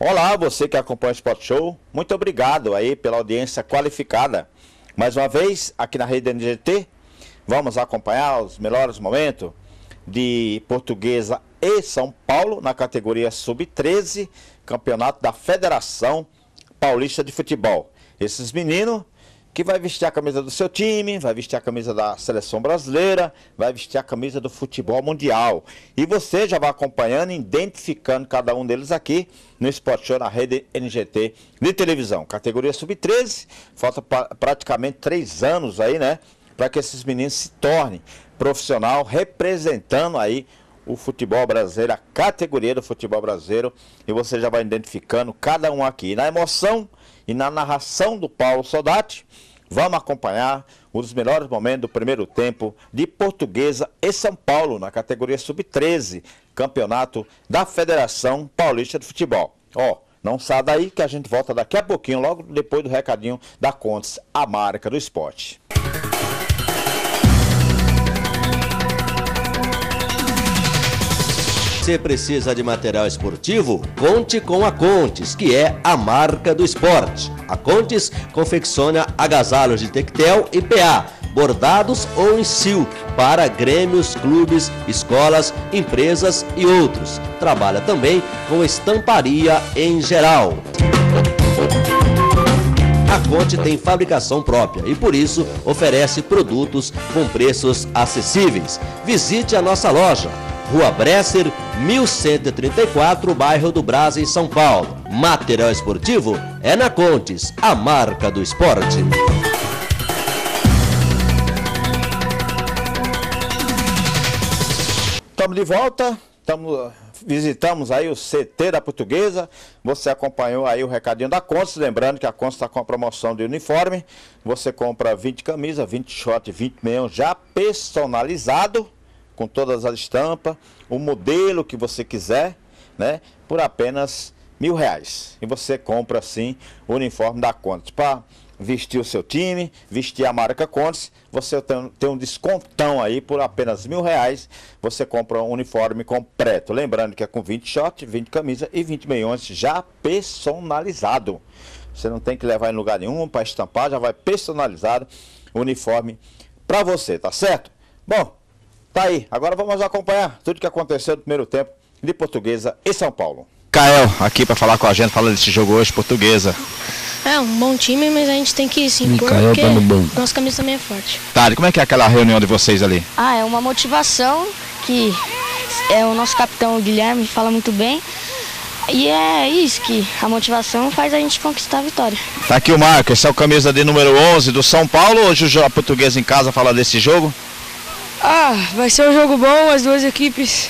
Olá, você que acompanha o Sport Show, muito obrigado aí pela audiência qualificada. Mais uma vez, aqui na Rede NGT, vamos acompanhar os melhores momentos de Portuguesa e São Paulo na categoria Sub-13, campeonato da Federação Paulista de Futebol. Esses meninos que vai vestir a camisa do seu time, vai vestir a camisa da seleção brasileira, vai vestir a camisa do futebol mundial. E você já vai acompanhando, identificando cada um deles aqui no Sport Show na Rede NGT de televisão. Categoria Sub-13, falta praticamente 3 anos aí, né? Para que esses meninos se tornem profissional, representando aí o futebol brasileiro, a categoria do futebol brasileiro. E você já vai identificando cada um aqui. Na emoção e na narração do Paulo Soldati, vamos acompanhar os melhores momentos do primeiro tempo de Portuguesa e São Paulo na categoria Sub-13, campeonato da Federação Paulista de Futebol. Ó, não sai daí que a gente volta daqui a pouquinho, logo depois do recadinho da Contes, a marca do esporte. Você precisa de material esportivo? Conte com a Contes, que é a marca do esporte. A Contes confecciona agasalhos de tectel e PA, bordados ou em silk, para grêmios, clubes, escolas, empresas e outros. Trabalha também com estamparia em geral. A Conte tem fabricação própria e por isso oferece produtos com preços acessíveis. Visite a nossa loja, Rua Bresser, 1134, bairro do Brás, em São Paulo. Material esportivo é na Contes, a marca do esporte. Estamos de volta, visitamos aí o CT da Portuguesa. Você acompanhou aí o recadinho da Contes, lembrando que a Contes está com a promoção de uniforme. Você compra 20 camisas, 20 short, 20 meião já personalizado, com todas as estampas, o modelo que você quiser, né, por apenas R$1.000. E você compra assim o uniforme da Contes para vestir o seu time, vestir a marca Contes. Você tem um descontão aí por apenas R$1.000. Você compra um uniforme completo, lembrando que é com 20 shorts, 20 camisas e 20 meiões já personalizado. Você não tem que levar em lugar nenhum para estampar, já vai personalizado o uniforme para você, tá certo? Bom, tá aí, agora vamos acompanhar tudo que aconteceu no primeiro tempo de Portuguesa e São Paulo. Kael, aqui para falar com a gente, fala desse jogo hoje, Portuguesa. É um bom time, mas a gente tem que se impor porque nossa camisa também é forte. Tá, e como é que é aquela reunião de vocês ali? É uma motivação que o nosso capitão Guilherme fala muito bem. E é isso que a motivação faz a gente conquistar a vitória. Tá aqui o Marco, esse é o camisa de número 11 do São Paulo. Hoje a Portuguesa em casa fala desse jogo? Vai ser um jogo bom, as duas equipes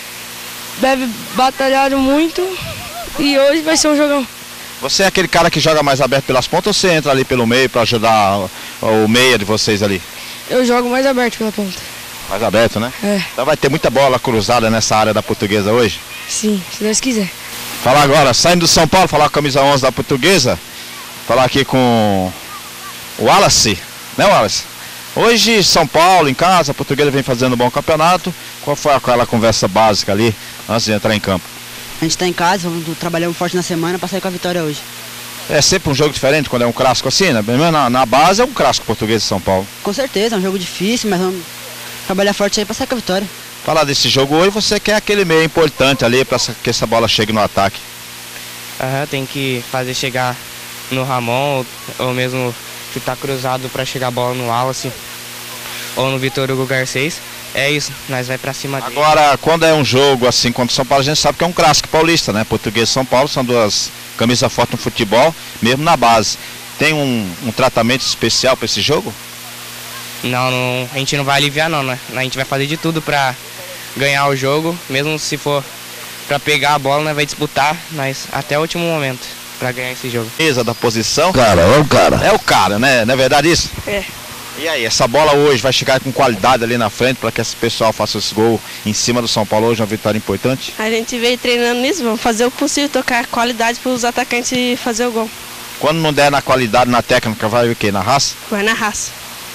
devem batalhar muito e hoje vai ser um jogão. Você é aquele cara que joga mais aberto pelas pontas ou você entra ali pelo meio para ajudar o meia de vocês ali? Eu jogo mais aberto pela ponta. Mais aberto, né? É. Então vai ter muita bola cruzada nessa área da Portuguesa hoje? Sim, se Deus quiser. Falar agora, saindo do São Paulo, falar com a camisa 11 da Portuguesa, falar aqui com o Wallace, né, Wallace? Hoje, São Paulo, em casa, a Portuguesa vem fazendo um bom campeonato. Qual foi aquela conversa básica ali, antes de entrar em campo? A gente está em casa, vamos trabalhar forte na semana para sair com a vitória hoje. É sempre um jogo diferente quando é um clássico assim, né? Na base é um clássico Portuguesa e São Paulo. Com certeza, é um jogo difícil, mas vamos trabalhar forte aí para sair com a vitória. Falar desse jogo hoje, você quer aquele meio importante ali para que essa bola chegue no ataque. Tem que fazer chegar no Ramon, ou mesmo chutar cruzado para chegar a bola no Wallace ou no Vitor Hugo Garcês. É isso, nós vai para cima dele. Agora, quando é um jogo assim contra o São Paulo, a gente sabe que é um clássico paulista, né? Portuguesa e São Paulo são duas camisas fortes no futebol, mesmo na base. Tem um tratamento especial para esse jogo? Não, a gente não vai aliviar não, né? A gente vai fazer de tudo para ganhar o jogo, mesmo se for para pegar a bola, né? Vai disputar, mas até o último momento para ganhar esse jogo. Mesa da posição. É o cara. É o cara, né? Não é verdade isso? É. E aí, essa bola hoje vai chegar com qualidade ali na frente para que esse pessoal faça esse gol em cima do São Paulo hoje, uma vitória importante? A gente veio treinando nisso, vamos fazer o possível, tocar qualidade para os atacantes fazer o gol. Quando não der na qualidade, na técnica, vai o quê? Na raça? Vai na raça.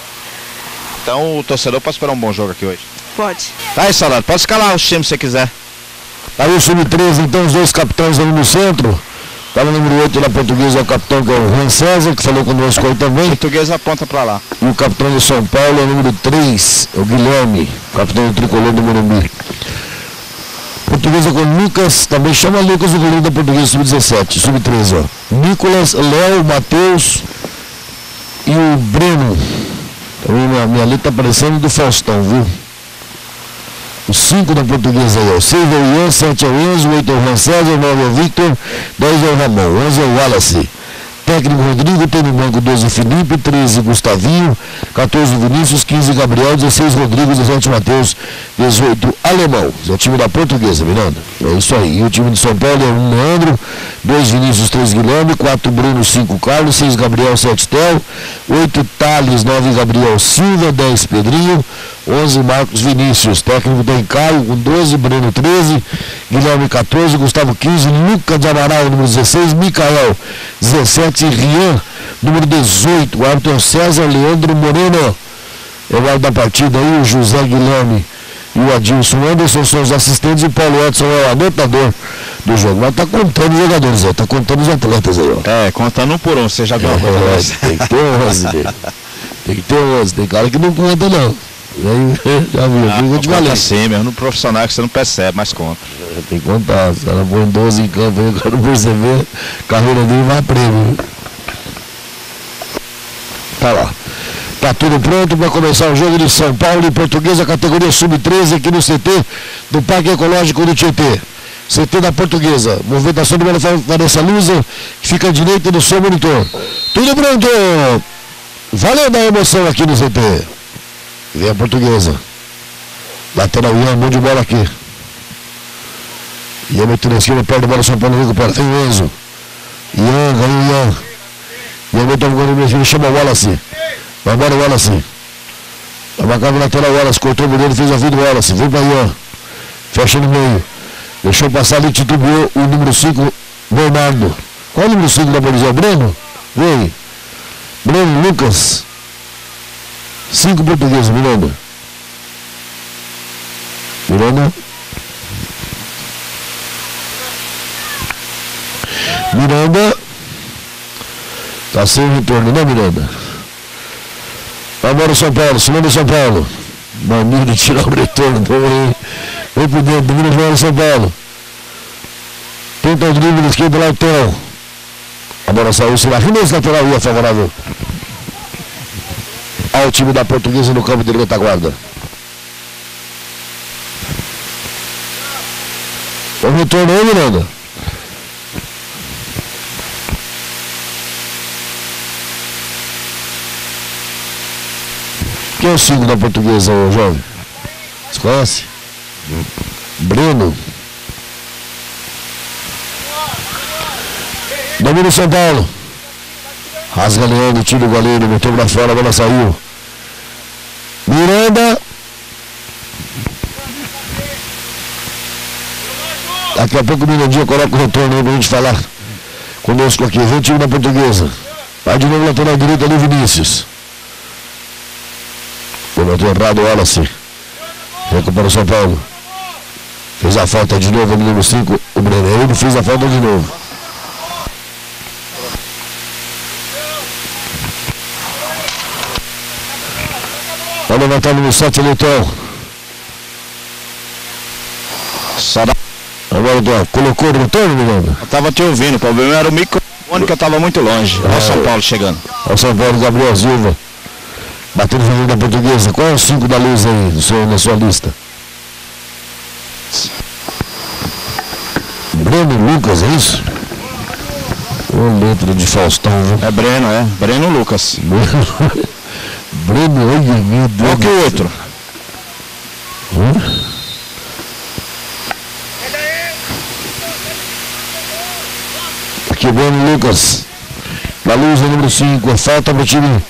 Então o torcedor pode esperar um bom jogo aqui hoje? Pode. Tá aí, Saudade, pode escalar os times se você quiser. Aí o Sub-13, então, os dois capitães ali no centro. Tá no número 8 da Portuguesa, é o capitão, que é o Juan César, que falou conosco aí também. Portuguesa aponta pra lá. E o capitão do São Paulo é o número 3, o Guilherme, capitão do tricolor do Morumbi. Portuguesa com Lucas, também chama Lucas o goleiro da Portuguesa, sub-17, sub-13, ó. Nicolas, Léo, Matheus e o Breno. Também minha letra tá parecendo do Faustão, viu? Os 5 da Portuguesa aí, ó. 6 é o Ian, 7 é o Enzo, 8 é o Juan César, 9 é o Victor, 10 é o Ramon, 11 é o Wallace. Técnico Rodrigo, tem no banco 12 Felipe, 13 Gustavinho, 14 Vinícius, 15 Gabriel, 16 Rodrigo, 17 Matheus, 18 Alemão. É o time da Portuguesa, Miranda. É isso aí. E o time de São Paulo é 1 Leandro, 2 Vinícius, 3 Guilherme, 4 Bruno, 5 Carlos, 6 Gabriel, 7 Tel, 8 Thales, 9 Gabriel Silva, 10 Pedrinho, 11 Marcos Vinícius. Técnico tem Caio com 12, Breno 13, Guilherme 14, Gustavo 15, Lucas de Amaral, número 16, Micael 17, Rian, número 18, o árbitro é o César Leandro Moreno. É o árbitro da partida aí, o José Guilherme e o Adilson Anderson são os assistentes e o Paulo Edson é o anotador do jogo. Mas tá contando os jogadores aí, tá contando os atletas aí, ó. É, contando um por um, você já viu. Tem que ter 11, né? Tem que ter 11, tem cara que não conta não. Aí, já viu, eu te falei. Sim, mesmo no profissional que você não percebe, mas conta. Tem que contar, os caras põem 12 em campo aí, o cara não perceber, a carreira dele vai a prêmio. Tá lá. Tá tudo pronto para começar o jogo de São Paulo e Portuguesa, categoria sub-13 aqui no CT do Parque Ecológico do Tietê. CT da Portuguesa. Movimentação do Vanessa Lusa, que fica à direita do seu monitor. Tudo pronto! Valendo a emoção aqui no CT. Vem a Portuguesa. Lateral Ian, mão de bola aqui. Ian metendo na esquerda, perto da bola, São Paulo recupera. Tem o Enzo. Ian, ganhou o Ian. Ian meteu um gol no meio, chama o Wallace. Vai embora o Wallace. A marcada lateral, Wallace cortou o goleiro, fez a vida do Wallace. Vem para Ian. Fecha no meio. Deixou passar ali, titubeou o número 5, Bernardo. Qual é o número 5 da Bolívia? Breno? Vem. Breno, Lucas. 5 portugueses, Miranda. Miranda. Miranda. Tá sem retorno, né, Miranda? Vai embora o São Paulo, segundo São Paulo. Mania de tirar o retorno também. Vem por dentro, domina jogar o São Paulo. Tenta o drible esquerdo lá o Theo. A bola saiu, será nesse lateral ia favorável ao time da Portuguesa no campo de retaguarda. O retorno aí, Miranda. Quem é o 5 da Portuguesa, ô jovem? Você conhece? Breno. Domina o São Paulo. Rasga Leandro, tira o goleiro, meteu pra fora, a bola saiu. Miranda. Daqui a pouco o Mirandinha coloca o retorno aí pra gente falar conosco aqui. Vem o time da Portuguesa. Vai de novo lateral direito ali, Vinícius. Cometeu errado o Wallace. Recupera o São Paulo. Fez a falta de novo no número 5. O Breno. Ele fez a falta de novo. Vai levantar o número 7 ali, então. Agora, então, colocou o retorno, Miranda? Eu tava te ouvindo, o problema era o microfone que eu tava muito longe. Olha o São Paulo chegando. Olha o São Paulo, Gabriel Silva. Batendo no da Portuguesa. Qual é o 5 da luz aí na sua lista? Breno Lucas, é isso? Ô, letra de Faustão, viu? É Breno, é. Breno Lucas. Breno, olha, meu Deus. Qual que é o outro? Aqui o Breno Lucas. Da luz, número 5. Falta para o time.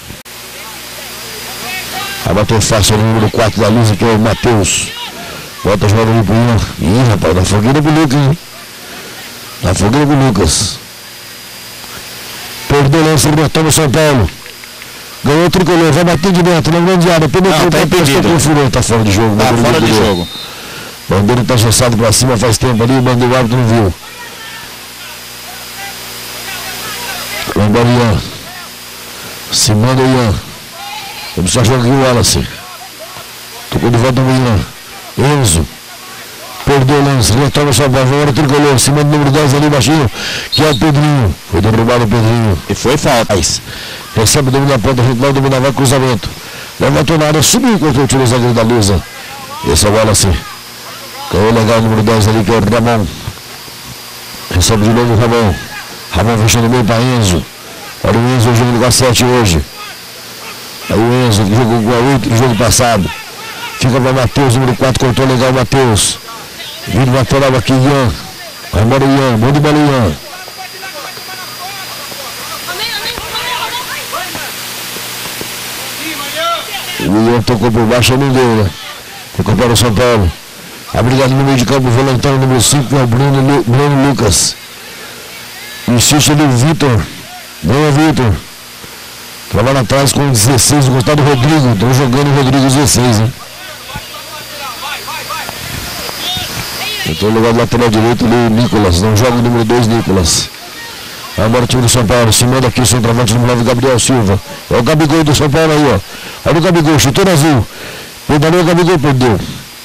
Vai bater fácil o número 4 da luz, que é o Matheus. Volta a jogada ali pro Ian. Ih, rapaz, na fogueira com o Lucas, hein? Na fogueira com o Lucas. Perdeu o lance, libertou o São Paulo. Ganhou o tricolor, vai bater de dentro, na grande área. Não, tá impedido. Tá fora de jogo. Tá fora de jogo. O bandeira tá gessado pra cima faz tempo ali, o árbitro não viu. Embora Ian. Se manda o Ian. Vamos só jogar aqui o Wallace. Tocou de volta o Ian. Enzo. Perdeu o lance. Retorna só para agora o tricolor. Se manda o número 10 ali baixinho. Que é o Pedrinho. Foi derrubado o Pedrinho. E foi falta. Recebe o domínio da ponta. Ritmo domina, vai cruzamento. Levantou na área. Subiu contra o tiro zagueiro da Lusa. Esse é o Wallace. Caiu legal o número 10 ali que é o Ramon. Recebe de novo o Ramon. Ramon fechando o meio para Enzo. Olha o Enzo jogando com a 7 hoje. Aí o Enzo que jogou com a 8 no jogo passado. Fica para Matheus, número 4, cortou legal o Matheus. Vindo lateral aqui, Ian. Vai embora o Ian, manda embora o Ian. O Ian tocou por baixo, não deu, né? Recupera o São Paulo. Obrigado no meio de campo, volantão número 5, é o Bruno Lucas. Insiste ali o Vitor. Boa, Vitor. Trabalha atrás com 16, gostado do Rodrigo. Estão jogando o Rodrigo 16, hein? Entrou no lugar do lateral direito ali o Nicolas. Não joga o número 2, Nicolas. Agora o time do São Paulo. Se manda aqui o centroavante número 9, Gabriel Silva. É o Gabigol do São Paulo aí, ó. Olha o Gabigol, chutou no azul. Pedalou, o Gabigol perdeu.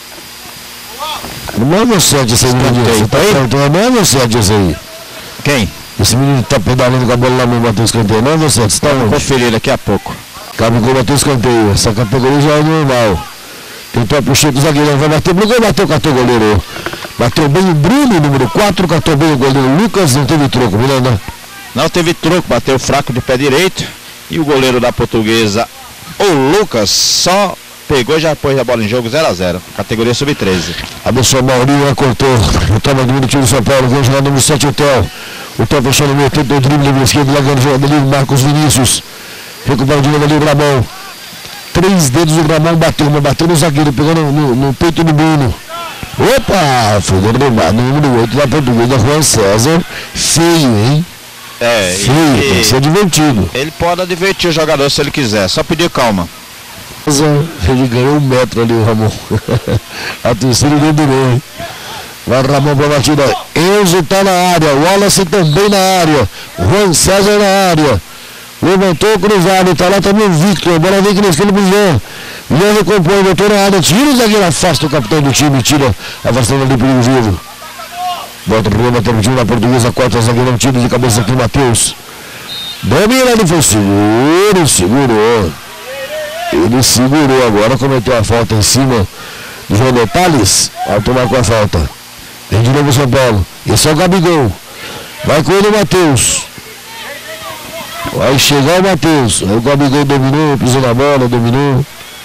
Não é você esse aí, você tá perguntando, não é você esse aí. Quem? Esse menino tá pedalando com a bola lá no bateu escanteio, não é você, você tá onde? Conferir daqui a pouco. Gabigol bateu escanteio, essa categoria já é normal. Tentou a puxar do zagueirão, vai bater, brigou, bateu, catou o goleiro. Bateu bem o Bruno, número 4, catou bem o goleiro Lucas, não teve troco, Miranda? Não teve troco, bateu fraco de pé direito. E o goleiro da Portuguesa, o Lucas, só pegou e já pôs a bola em jogo 0-0, categoria sub-13. Abençoou Maurinho, cortou, retoma do time do São Paulo, vem jogar número 7, o Theo. O Theo fechando o meio, tentou o drible na esquerda, largando o jogador ali, Marcos Vinícius. Recupera de novo ali o Ramon. 3 dedos o Ramon bateu, mas bateu no zagueiro, pegou no peito do Bruno. Opa! Foi derrubado no número 8 da Portuguesa, Juan César. Feio, hein? É, feio, tem que ser divertido. Ele pode advertir o jogador se ele quiser, só pedir calma. Ele ganhou 1 metro ali, o Ramon. A terceira ele durou, hein? Vai Ramon para a batida. Enzo tá na área, Wallace também na área, Juan César na área. Levantou o cruzado, tá lá também o Victor. Bola vem que na esquerda pro Jean. Jean recompõe, botou na área, tira o zagueiro, afasta o capitão do time, tira, afastando ali perigo vivo. Bota o problema, tem o time da Portuguesa, corta o zagueirão, tira de cabeça aqui o Matheus. Domina, ele foi seguro, segurou. Ele segurou agora, cometeu a falta em cima do João Detalhes. Alto marcou a falta. Vem de novo o São Paulo. Esse é o Gabigol. Vai com ele o Matheus. Vai chegar o Matheus. Aí o Gabigol dominou, pisou na bola, dominou.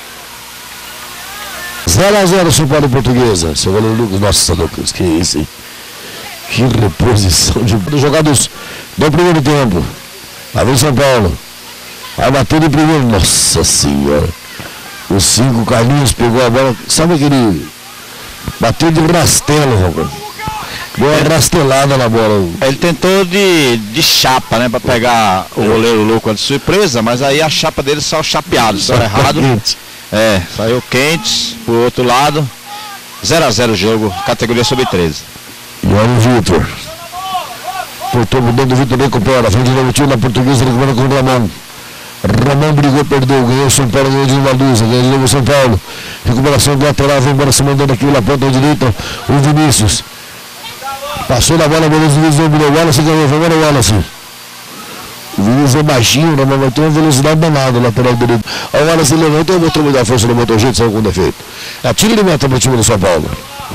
0-0 São Paulo e Portuguesa. Seu goleiro Lucas. Nossa, Lucas, que isso, hein? Que reposição de jogados do primeiro tempo. Lá vem São Paulo. Vai bater de primeiro. Nossa Senhora. O 5, Carlinhos pegou a bola. Sabe aquele... Bateu de rastelo, rapaz. Deu uma rastelada na bola. Ele tentou de chapa, né? Pra pegar o goleiro Lucas de surpresa, mas aí a chapa dele saiu chapeado, saiu errado. É, saiu quente pro outro lado. 0-0 o jogo, categoria sub-13. E olha o Vitor. Portou mudando, o Vitor recupera. Vem de novo o time da Portuguesa, recupera com o Ramon. Ramon brigou, perdeu, ganhou o São Paulo, ganhou de uma luz, ganhou de novo o São Paulo. Recuperação do lateral, vem embora se mandando aqui na ponta direita, o Vinícius. Passou na bola, o Vinícius dominou, o Wallace ganhou, vai embora o Wallace. O Vinícius é baixinho, o Ramon vai ter uma velocidade danada, o lateral direito. O Wallace levantou, botou muita força no motor, jeito, saiu com defeito. Atira de meta para o time do São Paulo.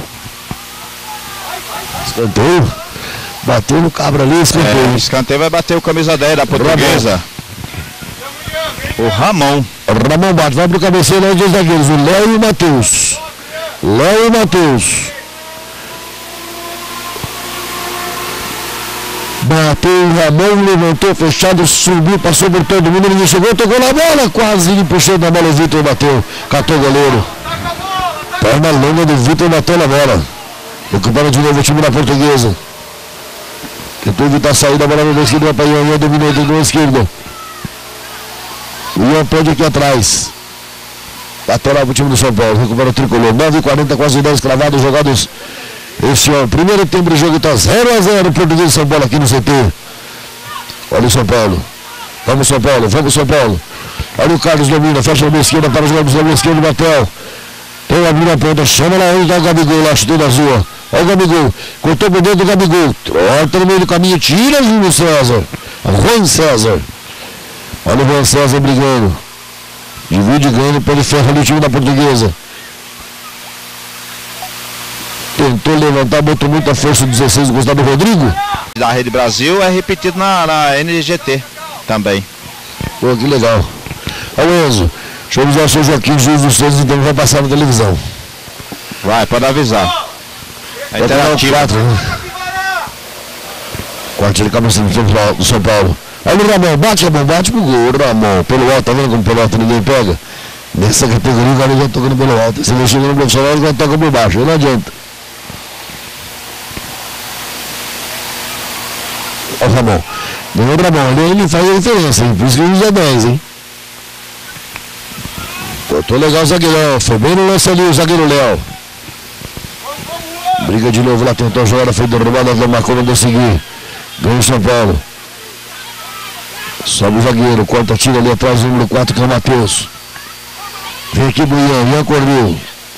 Escanteio. Bateu no cabra ali, escanteio. Escanteio vai bater o camisa 10 da Portuguesa. O Ramon. Ramon bate, vai pro cabeceiro aí dos zagueiros, o Léo e o Matheus. Léo e Matheus. Bateu o Ramon, levantou, fechado, subiu, passou por todo mundo, ele chegou, tocou na bola, quase ele puxou na bola, o Vitor bateu, catou o goleiro. Perna longa do Vitor, bateu na bola. Recupera de novo o time da Portuguesa. Tentou evitar a saída, a bola na esquerda, para Ian, dominou do lado esquerdo. O Ian perde aqui atrás. Lateral para o time do São Paulo. Recupera o tricolor. 9h40, quase 10 cravados jogados. Esse ano. Primeiro tempo do jogo está 0-0. Português de São Paulo aqui no CT. Olha o São Paulo. Vamos São Paulo, vamos São Paulo. Olha o Carlos domina, fecha na minha esquerda para os jogadores da minha esquerda, Matel. Tem abrir na ponta, chama lá onde dá o Gabigol, lá, chutei na azul. Olha o Gabigol, cortou por dentro do Gabigol. Trota no meio do caminho, tira Júlio César. Juan César. Olha o Juan César brigando. Divide ganho pelo ferro ali o time da Portuguesa. Tentou levantar, botou muita força, 16 do Gustavo Rodrigo. Da Rede Brasil é repetido na NGT também. Pô, que legal. Olha o Enzo. Deixa eu avisar o seu Joaquim, juiz dos Santos, então vai passar na televisão. Vai, pode avisar. É interativo. 4, né? Quarto de cabeça do São Paulo. Olha o Ramon, bate pro gol, Ramon. Pelo alto, tá vendo como pelo alto ninguém pega? Nessa categoria o cara já tocando pelo alto. Se ele chega no profissional, ele já toca por baixo, aí não adianta. Olha o Ramon. Ganhou o Ramon, ele faz a diferença, hein? Por isso que ele usa 10, hein? Tô legal o zagueirão, foi bem no lance ali o zagueiro Léo. Briga de novo lá, tentou a jogada, foi derrubada, não marcou, não deu seguir. Ganhou o São Paulo. Sobe o zagueiro, corta, tira ali atrás, número 4, que é o Matheus. Vem aqui do Ian correu.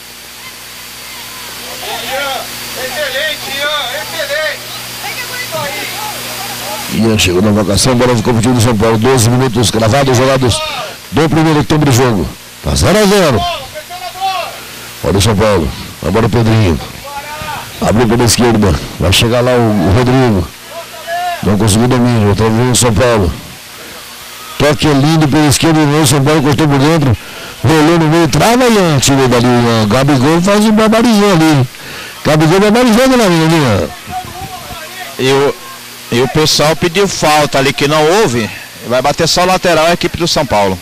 Ian chegou na vocação, bola ficou pro time do São Paulo. 12 minutos cravados, jogados do primeiro tempo de jogo. Tá 0-0. Olha o São Paulo. Agora o Pedrinho. Abriu pela esquerda. Vai chegar lá o Rodrigo. Não conseguiu domínio. Outra vez o São Paulo. Toque lindo pela esquerda. O São Paulo cortou por dentro. Rolou no meio. Trava e tirou dali. O Gabigol faz um barbarizão ali. Gabigol barbarizando na linha. E o pessoal pediu falta ali que não houve. Vai bater só o lateral a equipe do São Paulo.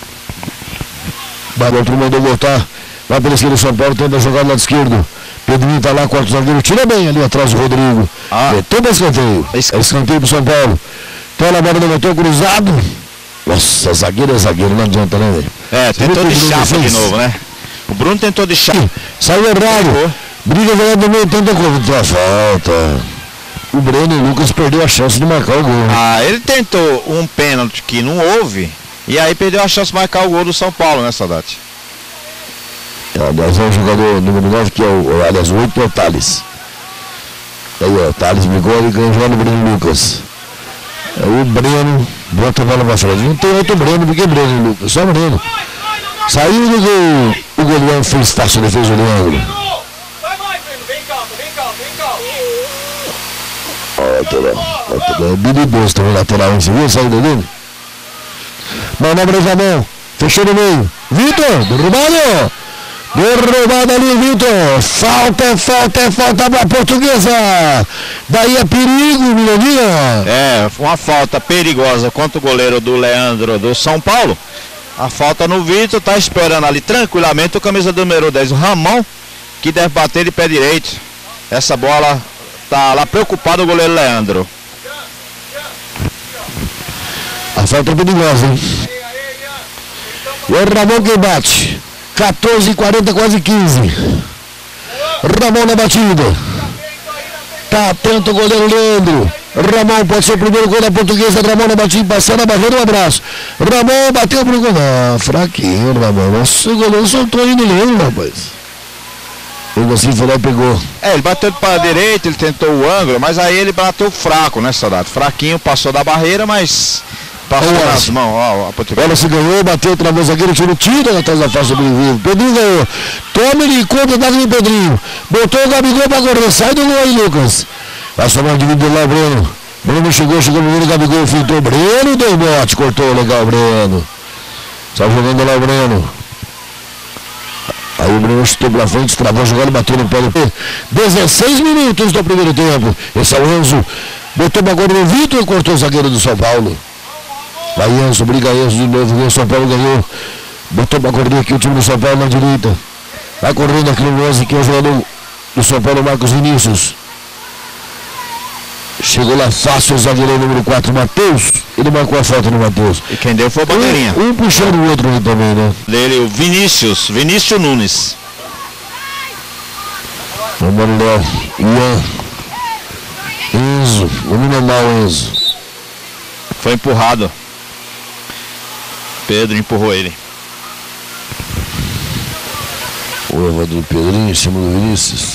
Barotro mandou voltar. Vai pela esquerda do São Paulo, tenta jogar do lado esquerdo. Pedrinho tá lá, quarto zagueiro, tira bem ali atrás do Rodrigo. Todo escanteio. É escanteio pro São Paulo. Então a bola levantou cruzado. Nossa, zagueiro é zagueiro, não adianta, né, velho? Tentou de chapa de novo, né? O Bruno tentou de chapa. Saiu errado. Briga jogada do meio, tenta contra a falta. O Breno e o Lucas perdeu a chance de marcar o gol. Ele tentou um pênalti que não houve. E aí perdeu a chance de marcar o gol do São Paulo, né, Saudade? Aliás, é o jogador número 9, que é aliás, o 8 é o Thales. Aí, ó, o Thales brigou e ganhou o Breno Lucas. Aí o Breno bota a bola pra frente. Não tem outro Breno, porque Breno e Lucas, só Breno. Saiu do gol, o goleiro fez fácil, ele fez o Leandro. Olha, é bilidoso também lateral, você viu a saída dele? Manobra de mão, fechou no meio. Vitor, derrubado! Derrubado ali, Vitor. Falta pra Portuguesa. Daí é perigo, Milaninha. Uma falta perigosa contra o goleiro do Leandro do São Paulo. A falta no Vitor, tá esperando ali tranquilamente o camisa do número 10, o Ramon, que deve bater de pé direito. Essa bola tá lá preocupado o goleiro Leandro. A falta é perigosa, hein? E o Ramon que bate. 14h40, quase 15. Ramon na batida. Tá atento o goleiro Leandro. Ramon pode ser o primeiro gol da Portuguesa. Ramon na batida, passando a barreira, um abraço. Ramon bateu pro gol. Fraquinho, Ramon. Nossa, o goleiro soltou aí no Leandro, rapaz. Ele assim foi lá e pegou. Ele bateu para a direita, ele tentou o ângulo, mas aí ele bateu fraco, né, Saudade? Fraquinho, passou da barreira, mas passou nas mãos, ó, a Portuguesa. Ela se ganhou, bateu, travou o zagueiro, tirou tiro atrás da faixa do Pedrinho. Pedrinho ganhou. Toma ele conta da do Pedrinho. Botou o Gabigol pra correr. Sai do gol aí, Lucas. Vai somar dividido lá, Breno. Breno chegou no meio do Gabigol, filtrou. Breno deu bote, cortou legal, Breno. Só jogando lá o Breno. Aí o Breno chutou pra frente, travou a jogada, bateu no pé do pé. 16 minutos do primeiro tempo. Esse é o Enzo. Botou pra agora no Vitor e cortou o zagueiro do São Paulo. Vai Enzo, briga Enzo de novo. O São Paulo ganhou. Botou pra correr aqui o time do São Paulo na direita. Vai correndo aqui no 11, que é o jogador do São Paulo, Marcos Vinícius. Chegou lá fácil o zagueiro número 4, Matheus. Ele marcou a falta no Matheus. E quem deu foi o Bandeirinha. Um puxando o outro aí também, né? Dele, o Vinícius Nunes. Vamos lá, Ian. Enzo, o menino mal, Enzo. Foi empurrado. Pedro empurrou ele. O levado do Pedrinho em cima do Vinícius.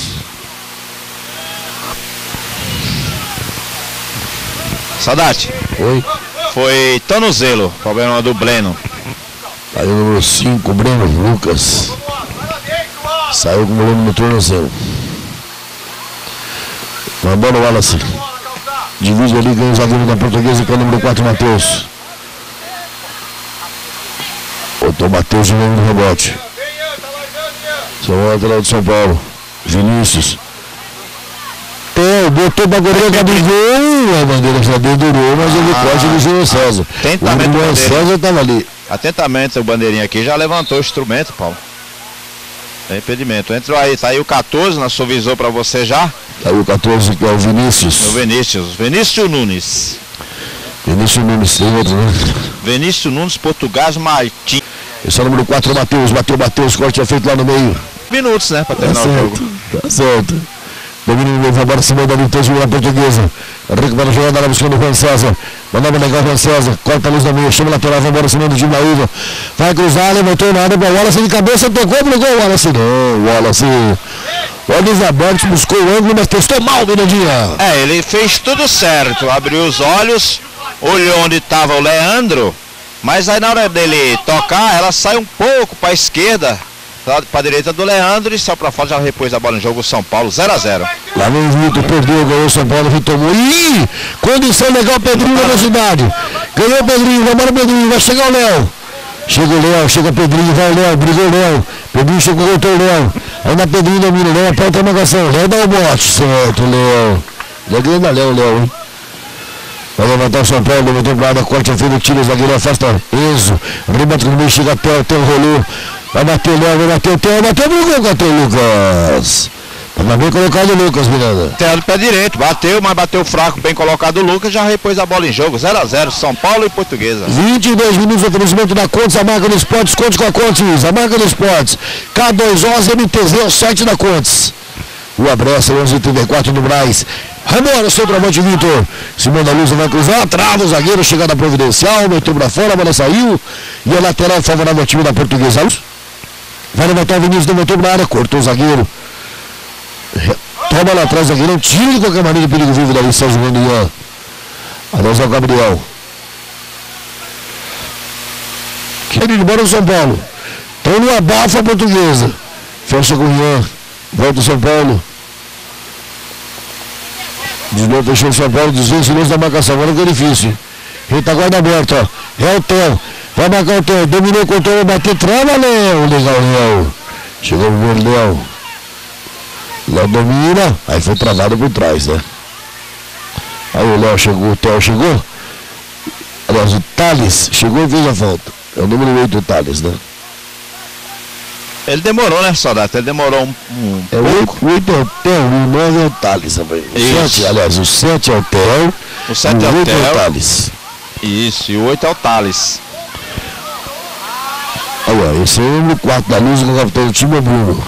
Saudade. Oi? Foi tornozelo, problema do Breno. Aí o número 5, Breno Lucas. Saiu com o problema no tornozelo. Uma bola o Wallace. Divide ali, ganha o zagueiro da Portuguesa, que é o número 4, Matheus. Botou o Matheus de novo no rebote. São o lateral de São Paulo. Vinícius. Botou o goleiro Gabigol. A bandeira já dedurou, mas ele corte do Júnior César. Atentamente, o Júnior César estava ali. Atentamente, o bandeirinho aqui já levantou o instrumento, Paulo. Tem impedimento. Entrou aí, tá aí o 14, na sua visão para você já. Tá aí o 14, que é o Vinícius. O Vinícius. Vinícius Nunes. Vinícius Nunes, tem outro, né? Vinícius Nunes, Português Martins. Esse é o número 4, Matheus. Matheus, corte é feito lá no meio. Minutos, né, para terminar o jogo. Tá certo. Domínio novo, agora se manda no texto da Portuguesa. Recupera a jogada, buscando o Juan César. Mandava legal o Juan César. Corta a luz no meio, chama o lateral, vai embora, se manda de Maúva. Vai cruzar, levantou nada para o Wallace de cabeça, tocou pro gol. O Wallace não, o Wallace. Olhos abertos, buscou o ângulo, mas testou mal, Mirandinha. Ele fez tudo certo. Abriu os olhos, olhou onde estava o Leandro. Mas aí na hora dele tocar, ela sai um pouco para a esquerda, para a direita do Leandro, e só para fora, já repôs a bola no jogo. O São Paulo 0-0. Lá no Vitor, perdeu, ganhou o São Paulo, retomou. Ih, condição legal, Pedrinho na velocidade. Ganhou o Pedrinho, vai embora o Pedrinho, vai chegar o Léo. Chega o Léo, chega o Pedrinho, vai o Léo, brigou o Léo. Pedrinho chegou, voltou o Léo. Ainda Pedrinho domina, o Léo aperta a marcação. Léo dá o bote, certo, Léo. Léo, hein? Vai levantar o São Paulo, levantou para a área, corte a feira, tira o zagueiro, afasta Enzo. Rebate no meio, chega até o Theo, rolou. Vai bater o Léo, vai bater o Theo, bateu pro gol, bateu o Lucas. Tava bem colocado o Lucas, Miranda. Theo do pé direito, bateu, mas bateu fraco, bem colocado o Lucas, já repôs a bola em jogo. 0-0, São Paulo e Portuguesa. 22 minutos de oferecimento da Contes, a marca do esportes, conte com a Contes, a marca do esportes. K2O, MTZ, o site da Contes. Rua Bressa, 1134 do Braz. Vambora, o centroavante Vitor. Simão da Luz vai cruzar, trava o zagueiro, chegada providencial, meteu pra fora, a bola saiu. E a lateral favorável ao time da Portuguesa. Vai levantar o Vinícius, levantou pra área, cortou o zagueiro. Toma lá atrás, zagueiro, tira de qualquer maneira o perigo vivo dali, está jogando Ian. Aliás, é o Gabriel. Quer ir embora o São Paulo. Então no abafa a Portuguesa. Fecha com o Ian. Volta o São Paulo. De novo fechou o São Paulo, desvia silêncio da marcação. Agora que é difícil. Retaguarda aberta, ó. É o Theo. Vai marcar o Theo. Dominou, cortou, vai bater. Trava, Léo. Legal, Léo. Chegou o primeiro Léo. Léo domina. Aí foi travado por trás, né? Aí o Léo chegou, o Theo chegou. Aliás, o Thales chegou e fez a falta. É o número 8 do Thales, né? Ele demorou, né, Soldado? Ele demorou um é pouco. O 8 é o Theo, o 9 é o Thales também. O 7, aliás, o 7 é o Theo. O 7 é o 8 Theo. é o Thales. Isso, e o 8 é o Thales. Olha, esse é o número 4 da Luz, o capitão do time é Bruno.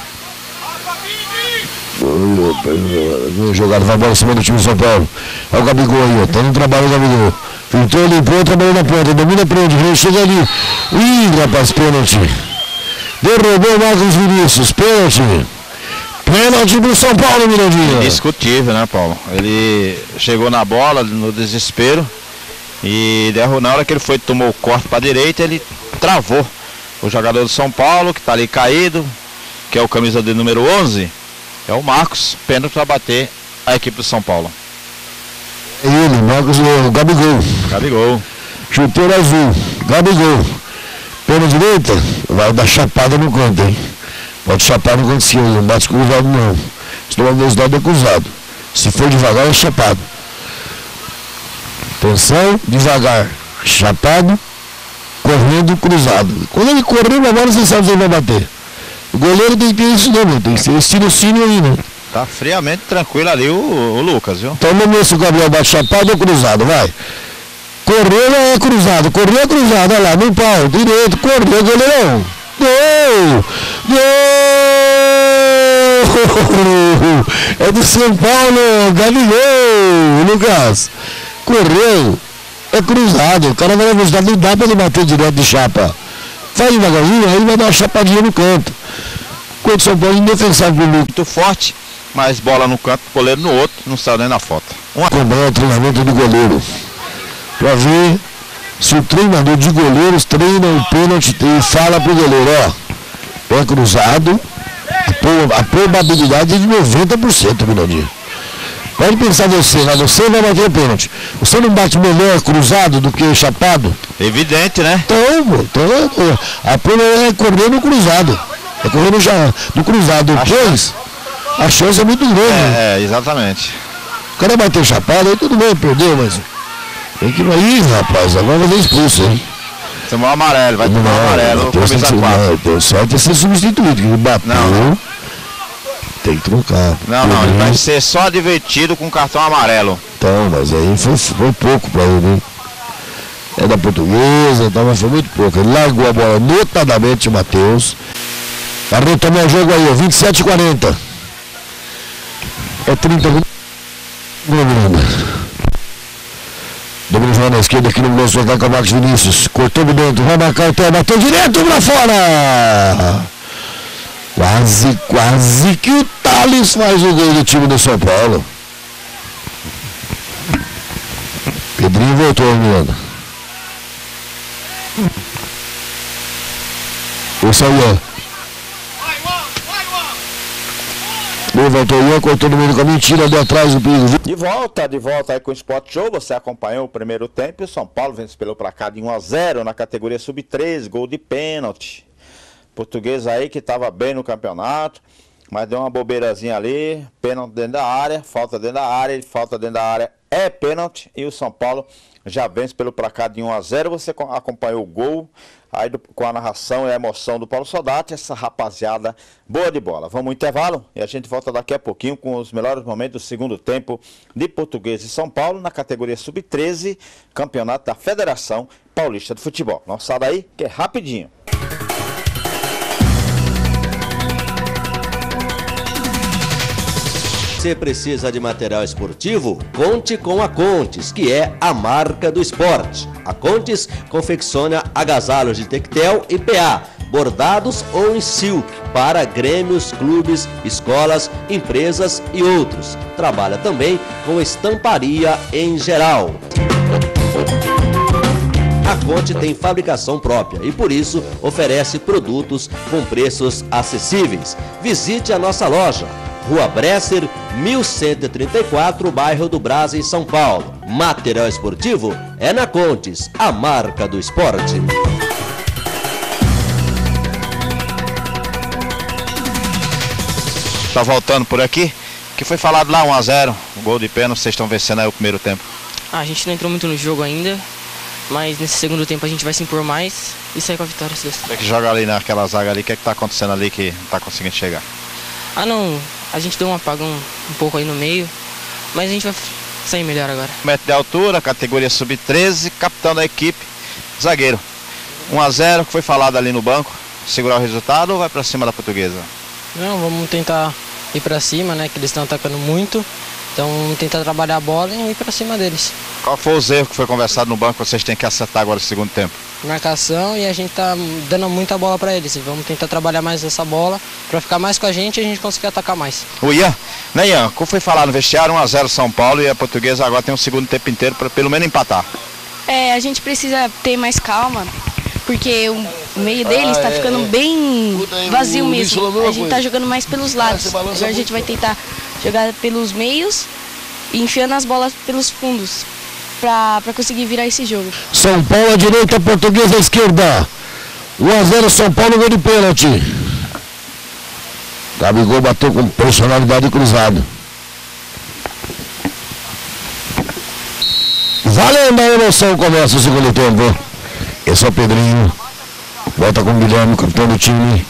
Jogado, vai embora em cima do time de São Paulo. Olha o Gabigol aí, ó. Tá no trabalho o Gabigol. Filtrou, limpou, trabalhou na ponta. Domina, prende, chega ali. Ih, rapaz, pênalti. Derrubou o Marcos Vinícius, pênalti. Pênalti pro São Paulo, Mirandinha. Indiscutível, né, Paulo? Ele chegou na bola, no desespero. E na hora que ele foi, tomou o corte para a direita, ele travou o jogador do São Paulo, que está ali caído, que é o camisa de número 11. É o Marcos, pênalti para bater a equipe do São Paulo. É ele, Marcos, o Gabigol. Gabigol. Chuteiro azul, Gabigol. Pela direita, vai dar chapada no canto, hein? Pode chapar no canto esquerdo, não bate cruzado não. Se não é velocidade é cruzado. Se for devagar é chapado. Atenção, devagar. Chapado, correndo, cruzado. Quando ele correr na bola, você sabe se ele vai bater. O goleiro tem que ter isso não, tem que ser esse tirocínio aí, né? Tá friamente tranquilo ali o Lucas, viu? Então vamos ver se o Gabriel bate chapado ou cruzado, vai. Correu é cruzado, olha lá, no pau, direito, correu, goleirão. Gol! Gol! É do São Paulo, Gabigol, Lucas. Correu, É cruzado, o cara vai na velocidade, não dá para ele bater direto de chapa. Vai devagarzinho, aí vai dar uma chapadinha no canto. Enquanto São Paulo indefensável pro Lucas. Muito forte, mas bola no canto, goleiro no outro, não saiu nem na foto. Cobrar o treinamento do goleiro. Para ver se o treinador de goleiros treina o pênalti e fala pro goleiro, ó, pé cruzado, a probabilidade é de 90%, Minadinho. Pode pensar você vai bater o pênalti. Você não bate melhor cruzado do que chapado? Evidente, né? Então a prova é correr no cruzado. É correr no cruzado. Depois, a chance é muito grande. Exatamente. O cara bater chapado, aí tudo bem, perdeu, mas tem que ir aí, rapaz, agora vai ser expulso, hein? Tomou amarelo, vai tomar amarelo. Tem sorte de ser substituído, que ele bateu. Tem que trocar. Não, ele vai ser só divertido com cartão amarelo. Então, mas aí foi pouco pra ele, hein? É da Portuguesa, então, mas foi muito pouco. Ele largou a bola notadamente, o Matheus. Vai retomar o jogo aí, ó, 27-40. É 30 minutos. Domínio na esquerda aqui no Grosso, vai com o Marcos Vinícius. Cortou por dentro, vai marcar o pé, bateu direto pra fora! Quase que o Thales faz o gol do time do São Paulo. Pedrinho voltou, Miranda. Esse aí, ó. Levantou o Ian, cortou no meio do caminho, tira ali atrás do perigo. De volta aí com o Sport Show. Você acompanhou o primeiro tempo e o São Paulo vence pelo placar de 1-0 na categoria sub-13, gol de pênalti. Português aí que estava bem no campeonato, mas deu uma bobeirazinha ali, pênalti dentro da área, falta dentro da área é pênalti e o São Paulo já vence pelo placar de 1-0. Você acompanhou o gol aí com a narração e a emoção do Paulo Soldati, essa rapaziada boa de bola. Vamos ao intervalo e a gente volta daqui a pouquinho com os melhores momentos do segundo tempo de Português e São Paulo na categoria sub-13, campeonato da Federação Paulista de Futebol. Não sai daí que é rapidinho. Você precisa de material esportivo? Conte com a Contes, que é a marca do esporte. A Contes confecciona agasalhos de tectel e PA, bordados ou em silk, para grêmios, clubes, escolas, empresas e outros. Trabalha também com estamparia em geral. A Conte tem fabricação própria e, por isso, oferece produtos com preços acessíveis. Visite a nossa loja. Rua Bresser, 1134, bairro do Brás, em São Paulo. Material esportivo é na Contes, a marca do esporte. Tá voltando por aqui, que foi falado lá 1-0, o gol de pênalti, vocês estão vencendo aí o primeiro tempo. A gente não entrou muito no jogo ainda, mas nesse segundo tempo a gente vai se impor mais e sair com a vitória. Você que joga ali naquela zaga ali, o que é que tá acontecendo ali que não tá conseguindo chegar? A gente deu um apagão um pouco aí no meio, mas a gente vai sair melhor agora. 1 metro de altura, categoria sub-13, capitão da equipe, zagueiro. 1-0, que foi falado ali no banco, segurar o resultado ou vai pra cima da Portuguesa? Não, vamos tentar ir pra cima, né, que eles estão atacando muito, então vamos tentar trabalhar a bola e ir pra cima deles. Qual foi os erros que foi conversado no banco que vocês têm que acertar agora no segundo tempo? Marcação, e a gente tá dando muita bola para eles. Vamos tentar trabalhar mais essa bola para ficar mais com a gente e a gente conseguir atacar mais. O Ian, né, Ian? Como foi falar no vestiário, 1-0 São Paulo e a Portuguesa agora tem um segundo tempo inteiro para pelo menos empatar. A gente precisa ter mais calma, porque o meio deles está ficando bem vazio mesmo. A gente está jogando mais pelos lados. Agora a gente vai tentar jogar pelos meios e enfiando as bolas pelos fundos para conseguir virar esse jogo. São Paulo à direita, Portuguesa à esquerda. 1-0 São Paulo, gol de pênalti. Gabigol bateu com personalidade cruzado. Valendo a emoção, começa o segundo tempo. Esse é o Pedrinho. Volta com o Guilherme, capitão do time.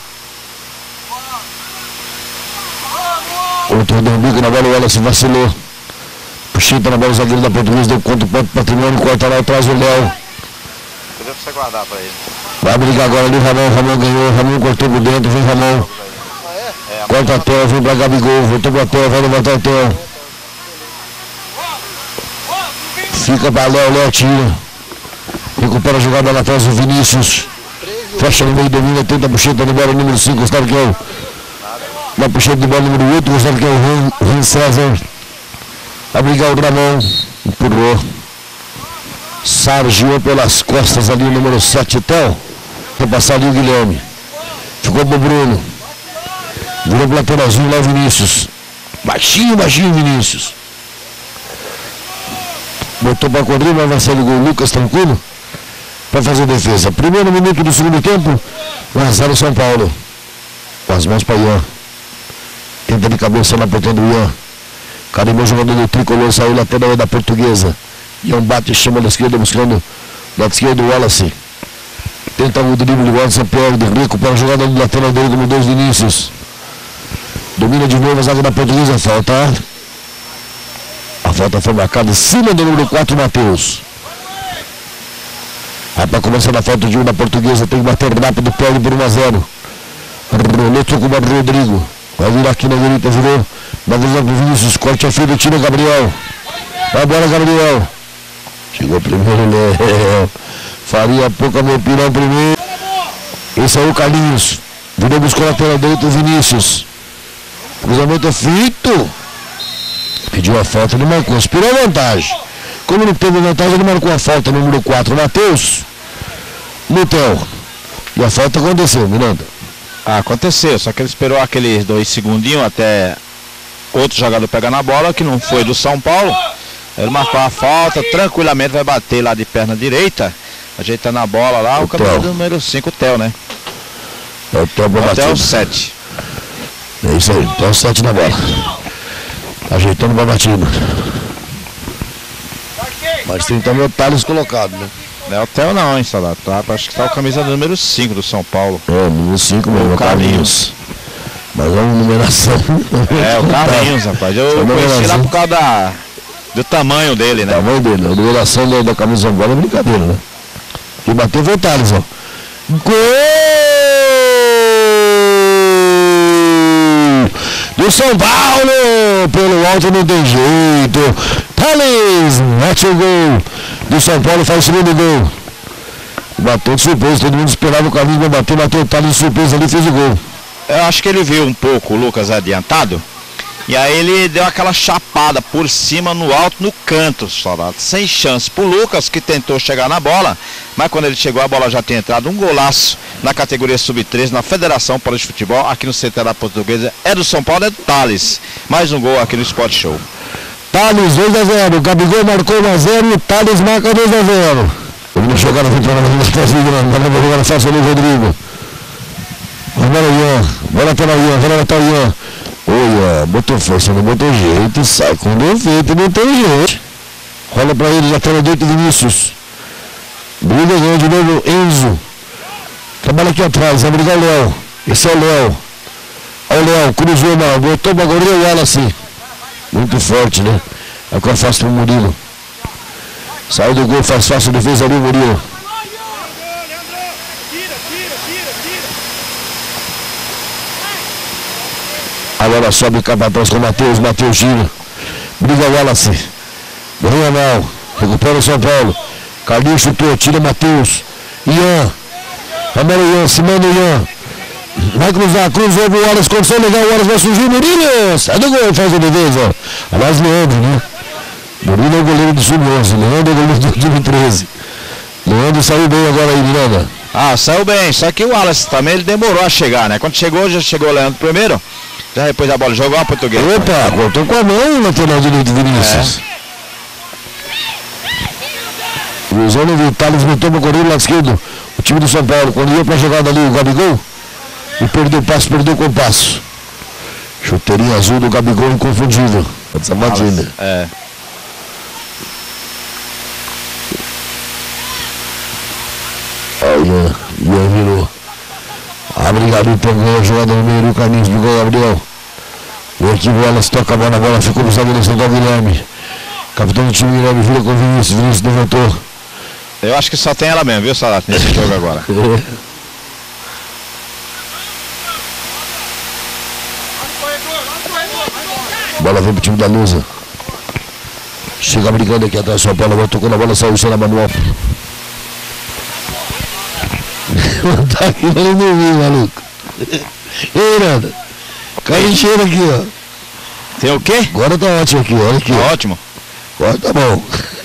Outro deu um bico na bola, o Wallace vacilou. Puxita na bola, o zagueiro da Portuguesa, deu conta o ponto patrimônio, corta lá atrás o Léo. Podia você guardar pra ele. Vai brigar agora ali, Ramon ganhou, Ramon cortou por dentro, vem Ramon. Corta a tela, vem pra Gabigol, voltou pra tela, vai levantar a tela. Fica pra Léo, Léo tira. Recupera a jogada lá atrás o Vinícius. Fecha no meio, domina, tenta a puxeta de bola número 5, Gustavo que é o... Na puxeta de bola número 8, Gustavo que é o Ran César. A brigar o Ramon. Empurrou. Sargiou pelas costas ali o número 7, Theo. Vai passar ali o Guilherme. Ficou pro Bruno. Virou pro lateralzinho lá o Vinícius. Baixinho, baixinho Vinícius. Botou para correr, mas vai sair o gol. Lucas tranquilo para fazer a defesa. Primeiro minuto do segundo tempo. 1-0 São Paulo. Com as mãos para Ian. Tenta de cabeça na portão do Ian. Carimbou o jogador do tricolor. Saiu lateral da Portuguesa. Ian bate, chama da esquerda, buscando do lado esquerdo o Wallace. Tenta o drible do Wallace, perde. Recupera a jogada do lateral dele como 2 Vinícius. Domina de novo a zaga da Portuguesa. Falta. A falta foi marcada em cima do número 4, Matheus. Aí para começar a falta de 1 da Portuguesa, tem que bater rápido, perde por 1-0. Roleto com o Rodrigo. Vai virar aqui na direita, virou. Na visão do Vinícius, corte a fila, tira o Gabriel. Vai embora, Gabriel. Chegou primeiro, Léo. Faria pouco, meu pirão primeiro. Esse é o Carlinhos. Virou buscar o lateral direito, o Vinícius. Cruzamento é feito. Pediu a falta, ele marcou. Esperou a vantagem. Como ele teve vantagem, ele marcou a falta, número 4, Matheus. Lutel. E a falta aconteceu, Miranda. Aconteceu, só que ele esperou aqueles 2 segundinhos até outro jogador pegar na bola, que não foi do São Paulo. Ele marcou a falta, tranquilamente vai bater lá de perna direita, ajeitando a bola lá, o camisa número 5, o Theo, né? É o Theo batendo. Theo 7. É isso aí, Theo 7 na bola. Ajeitando o batida. Mas tem também o Thales colocado, né? Não é o Theo não, hein, Salato? Tá, acho que tá o camisa número 5 do São Paulo. É, número 5 mesmo, o Carlinhos. Mas é uma numeração. É, o Carlinhos, rapaz. Eu conheci lá por causa do tamanho dele, né? O tamanho dele, a numeração da camisa agora é brincadeira, né? E bateu foi o Thales, ó. Gol! Do São Paulo! Pelo alto não tem jeito. Thales mete o gol do São Paulo, faz o segundo gol. Bateu de surpresa, todo mundo esperava o Carlinhos não bater, bateu o Thales de surpresa ali e fez o gol. Eu acho que ele viu um pouco o Lucas adiantado. E aí ele deu aquela chapada por cima, no alto, no canto, só sem chance pro Lucas, que tentou chegar na bola, mas quando ele chegou a bola já tinha entrado. Um golaço na categoria Sub-13, na Federação Paulista de Futebol, aqui no CT da Portuguesa. É do São Paulo, é do Thales. Mais um gol aqui no Sport Show. Thales 2-0, Gabigol marcou 1-0 e Thales marca 2-0. Ele jogou na frente, na jogada fácil ali, Rodrigo. Agora o Ian, bola para o Ian, bola para o Ian. Olha, botou força, não botou jeito, sai com defeito, não tem jeito. Rola pra ele, lateral direito, Vinícius. Briga ganhou de novo, Enzo. Trabalha aqui atrás, vai brigar o Léo. Esse é o Léo. Olha o Léo, cruzou, mano, botou pra correr o Wallace. Muito forte, né? É o que eu faço pro Murilo. Saiu do gol, faz fácil, defesa ali o Murilo. Agora sobe cá para trás com o Matheus, Matheus gira. Briga o Wallace. Reanal. Recupera o São Paulo. Carlinhos chutou, tira Matheus. Ian. Agora o Ian, se manda o Ian. Vai cruzar, cruzou o Wallace, condição legal, o Wallace vai surgir. Murilo! Sai do gol, faz a defesa. Aliás, Leandro, né? Murilo é o goleiro do Sub-11, Leandro é o goleiro do Sub-13. Leandro saiu bem agora aí, Miranda. Ah, saiu bem, só que o Wallace também ele demorou a chegar, né? Quando chegou, já chegou o Leandro primeiro. Já depois da bola jogou a Portuguesa. Opa, cortou com a mão o lateral direito, Vinícius. O Luizão viu, o Thales botou para correr do lado esquerdo. O time do São Paulo, quando ia para a jogada ali, o Gabigol, e perdeu o passo, perdeu o compasso. Chuteirinha azul do Gabigol, inconfundível. Essa batida. É. Olha, Ian virou. Abre Gabi, pegou a jogada no meio do caminho, ligou o Gabriel. O equipe Wallace toca a bola, na bola ficou no estabelecido do Guilherme. Capitão do time Guilherme vira com o Vinícius, Vinícius levantou. Eu acho que só tem ela mesmo, viu, Salato, nesse jogo agora. Bola vem pro time da Lusa. Chega brigando aqui atrás, São Paulo, tocou na bola, saiu na manual. Tá aqui pra não dormir, maluco. Ei, Nada. Carincheiro aqui, ó. Tem o quê? Agora tá ótimo aqui, olha aqui. Tá ótimo. Agora tá bom.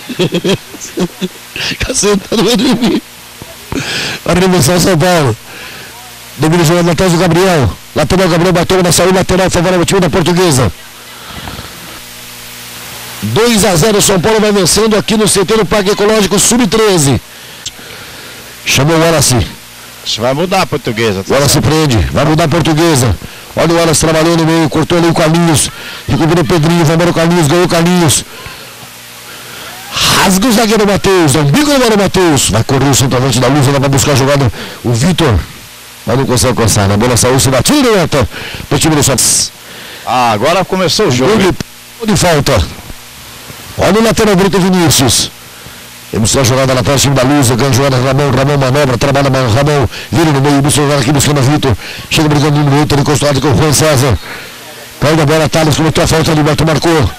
Tá sentado pra dormir. Arremessar o São Paulo. Domínio jogando atrás do Gabriel. Lateral, Gabriel bateu na saúde, lateral, favorável ao time da Portuguesa. 2-0, São Paulo vai vencendo aqui no CT do Parque Ecológico Sub-13. Chamou o Wallace. Isso vai mudar a Portuguesa. O Wallace prende, vai mudar a Portuguesa. Olha o Wallace trabalhando no meio, cortou ali o Carlinhos. Recuperou o Pedrinho, vai embora o Carlinhos, ganhou o Carlinhos. Rasga o zagueiro Matheus, dá um bico no Matheus. Vai correr o centroavante da Luz, ela vai buscar a jogada. O Vitor, mas não consegue alcançar, né? A bola saiu, se bateu direto pro time do Santos. Ah, agora começou o jogo. De falta. Olha o lateral Brito Vinícius. Temos a jogada na frente, time da Luz, ganha a jogada Ramon manobra, trabalha Ramon, vira no meio, busca a jogada aqui, buscando o Vitor. Chega brigando no meio, ele encostado com o Juan César. Perde a bola, Thales cometeu a falta ali, Beto marcou.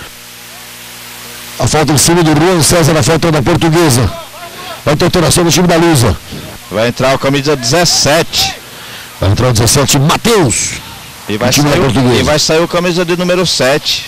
A falta em cima do Juan César, a falta da Portuguesa. Vai ter alteração do time da Lusa. Vai entrar o camisa 17. Vai entrar o 17, Matheus. E vai sair o camisa de número 7.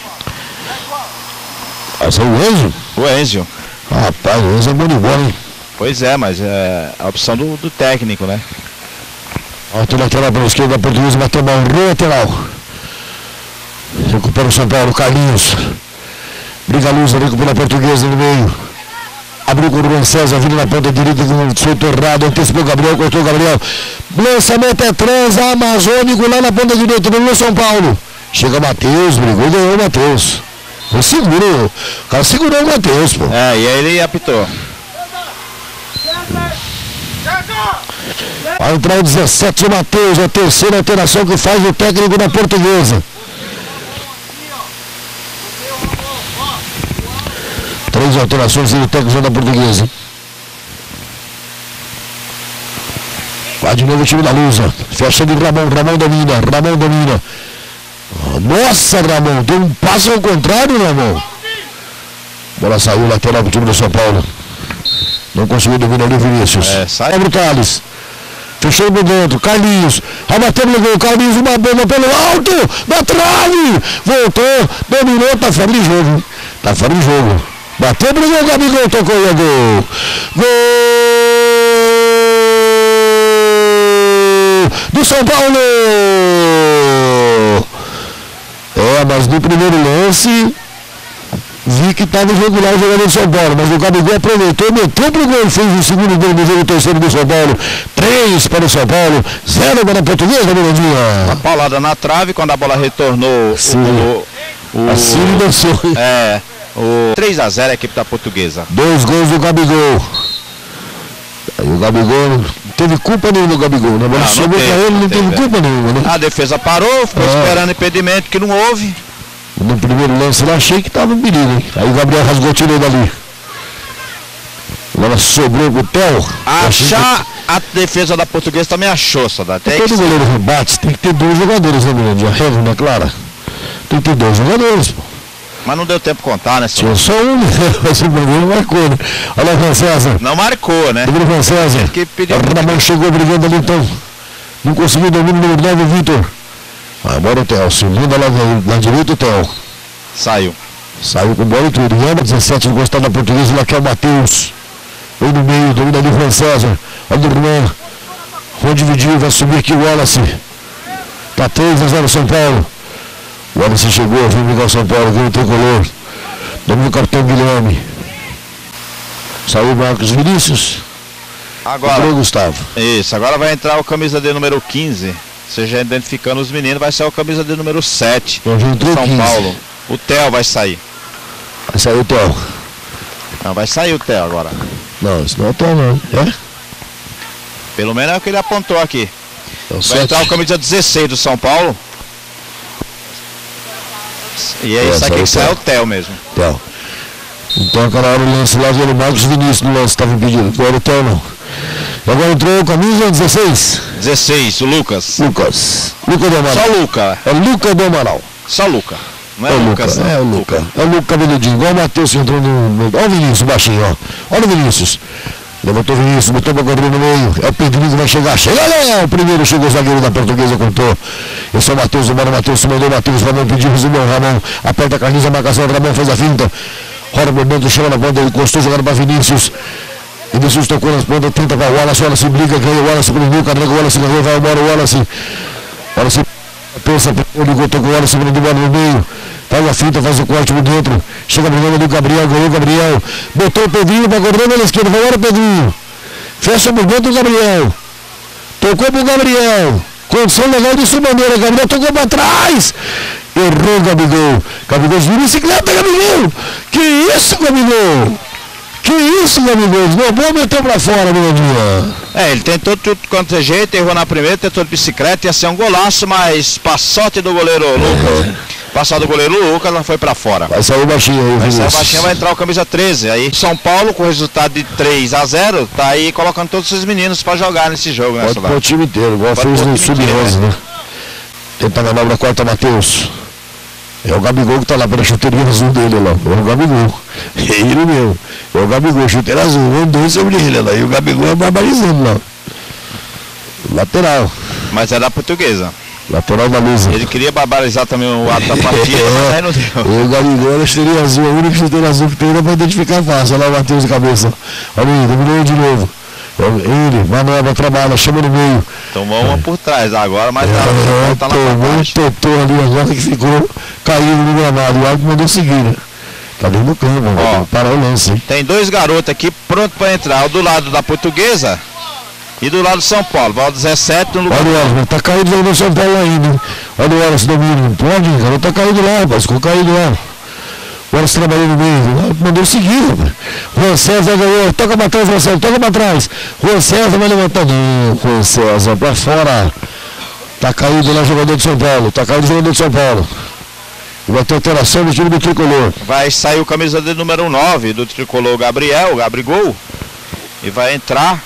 Vai sair o Enzo? O Enzo. Rapaz, o Enzo é bom de bola, hein? Pois é, mas é a opção do técnico, né? Alto lateral pela esquerda, a Portuguesa bateu mal, lateral. Recupera o São Paulo, Carlinhos. Briga a Luz, recupera a Portuguesa no meio. Abriu com o Juan César, vindo na ponta direita, soltou errado, antecipou o Gabriel, cortou o Gabriel. Lançamento é transamazônico lá na ponta direita, no São Paulo. Chega o Matheus, brigou e ganhou o Matheus. O cara segurou o Matheus, pô. É, e aí ele apitou. Vai entrar o 17, o Matheus, a terceira alteração que faz o técnico da Portuguesa. 3 alterações do técnico da Portuguesa. Vai de novo o time da Lusa. Fecha de Ramon domina. Nossa, Ramon, deu um passo ao contrário, Ramon. Bola saiu lateral pro time do São Paulo. Não conseguiu dominar ali o Vinícius. Sai pro Thales. Fechou por dentro, Carlinhos. Abateu no gol, Carlinhos, uma bomba pelo alto, na trave. Voltou, dominou, tá fora de jogo. Bateu pro gol, Gabigol, tocou e é gol. Gol do São Paulo. Mas no primeiro lance vi que estava irregular o jogador do São Paulo, mas o Gabigol aproveitou, meteu pro gol e fez o segundo gol do jogo, terceiro do São Paulo. 3 para o São Paulo, 0 para a Portuguesa, Mirandinha. Uma paulada na trave, quando a bola retornou, assim dançou. O 3-0 a equipe da Portuguesa. 2 gols do Gabigol. Aí o Gabigol não teve culpa nenhuma, o Gabigol, né? Mas chegou pra ele, não teve culpa nenhuma, né? A defesa parou, ficou esperando impedimento que não houve. No primeiro lance lá, achei que tava um perigo, hein? Aí o Gabriel rasgou, tirou dali. Agora sobrou pro Theo. A defesa da Portuguesa também achou, Saudade. Todo goleiro rebate, tem que ter 2 jogadores, né, Mirandinha? Regra, né, Clara? Tem que ter 2 jogadores, pô. Mas não deu tempo de contar, né, senhor? Tinha só um, mas o Bruno marcou, né? Olha o Juan César. Não marcou, né? O Juan César. A mão chegou brigando ali, então. Não conseguiu domínio no número 9, o Vitor. Agora o Theo. Segunda lá na direita, o Theo. Saiu com bola e tudo. E 17 de gostar da Portuguesa, lá que é o Matheus. Vem no meio, domina ali o Juan César. Olha o Juan. Juan dividiu, vai subir aqui o Wallace. Tá 3-0 São Paulo. O Wallace chegou, vem ligar o São Paulo, vem o tricolor. Domina o capitão Guilherme. Saiu Marcos Vinícius. Agora, Gustavo. Isso, agora vai entrar o camisa de número 15. Você já identificando os meninos, vai ser o camisa de número 7. Então, já entrou São 15. Paulo. O Theo vai sair. Vai sair o Theo. Não, vai sair o Theo agora. Não, isso não é o Theo, não. É? Pelo menos é o que ele apontou aqui. É vai entrar o camisa 16 do São Paulo. E é isso aqui que sai o Theo mesmo. Theo. Então aquela hora o lance lá, veio o Marcos Vinícius no lance, estava impedido. Agora o Theo não. Agora entrou o camisa 16. 16, o Lucas. Lucas do Amaral. Só Luca. É Luca do Amaral. Só Luca. Não é Lucas, né? É o Luca. É o Luca cabeludinho, igual o Matheus que entrou no. Olha o Vinícius baixinho, ó. Olha o Vinícius. Levantou Vinícius, botou pra correr no meio. É o Pedrinho que vai chegar. Chega, Léo! Primeiro chegou o zagueiro da Portuguesa, contou. Esse é o Matheus, o Matheus se mandou o Matheus. Ramon pediu, resumiu. Ramon aperta a camisa, a marcação. Ramon faz a finta. Roda o momento, chama na ponta, ele encostou, jogando para Vinícius. Vinícius tocou nas pontas, tenta para o Wallace. O Wallace briga, ganha o Wallace prendeu, carrega o Wallace, ganhou, vai embora o Wallace. Wallace pensa, ligou, tocou o Wallace, prendeu o bola no meio. Faz a finta, faz o corte por dentro. Chega brigando ali o Gabriel, ganhou o Gabriel. Botou o Pedrinho para correr pela esquerda, vai embora o Pedrinho. Fecha por dentro o Gabriel. Tocou pro Gabriel. Condição legal de Sumaneira. Gabriel tocou para trás. Errou o Gabigol. Gabigol de bicicleta, Gabigol. Que isso, Gabigol? Que isso, Gabigol? Não vou meter pra fora, meu dia. Ele tentou tudo quanto é jeito, errou na primeira, tentou de bicicleta, ia ser um golaço, mas pra sorte do goleiro Lucas. Passado do goleiro Lucas, ela foi pra fora. Vai sair baixinho aí, vai sair baixinho, vai entrar o camisa 13. Aí São Paulo, com o resultado de 3-0, tá aí colocando todos os meninos pra jogar nesse jogo, né? Pode pôr o time inteiro, igual fez no Sub-11, né? Tenta a manobra quarta, Matheus. É o Gabigol que tá lá pela chuteirinha azul dele lá. É o Gabigol. É ele mesmo. É o Gabigol, chuteira azul. Um, dois sobre ele lá. E o Gabigol é barbarizando lá. Lateral. Mas é da Portuguesa. Lateral da mesa. Ele queria barbarizar também o ato da partida, mas aí não deu. O Gabigol é a chuteirinha azul. A única chuteira azul que tem ainda pra identificar fácil. Olha lá o Matheus de cabeça. Olha aí, dominou de novo. Ele, manobra, trabalha, chama no meio. Tomou uma por trás agora, mas tá lá tomou um totô ali agora que ficou caído no gramado. O árbitro mandou seguir, né? Tá dentro do campo, ó, parar o lance, hein? Tem dois garotos aqui pronto para entrar, o do lado da Portuguesa e do lado do São Paulo. Vai ao 17 no lugar. Olha o Wallace, tá caído lá no São Paulo ainda, hein? Olha o Wallace domínio. Pode, cara, tá caído lá, rapaz, ficou caído lá. O Wallace trabalhou no meio, mandou seguir, rapaz. Juan César ganhou, toca pra trás, Marcelo, toca pra trás. Juan César vai levantar, não, Juan César, pra fora. Tá caído lá o jogador de São Paulo, tá caído o jogador de São Paulo. E vai ter alteração do time do Tricolor. Vai sair o camisa de número 9 do Tricolor, Gabriel, Gabigol. E vai entrar.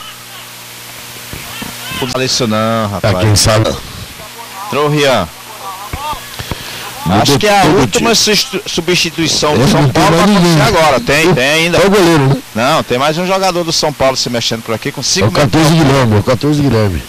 Não fala isso não, rapaz. Quem sabe. Entrou o Rian. Acho que é a última substituição do São Paulo vai acontecer agora. Tem ainda. É o goleiro, né? Não, tem mais um jogador do São Paulo se mexendo por aqui com 5 minutos. É o 14 Guilherme.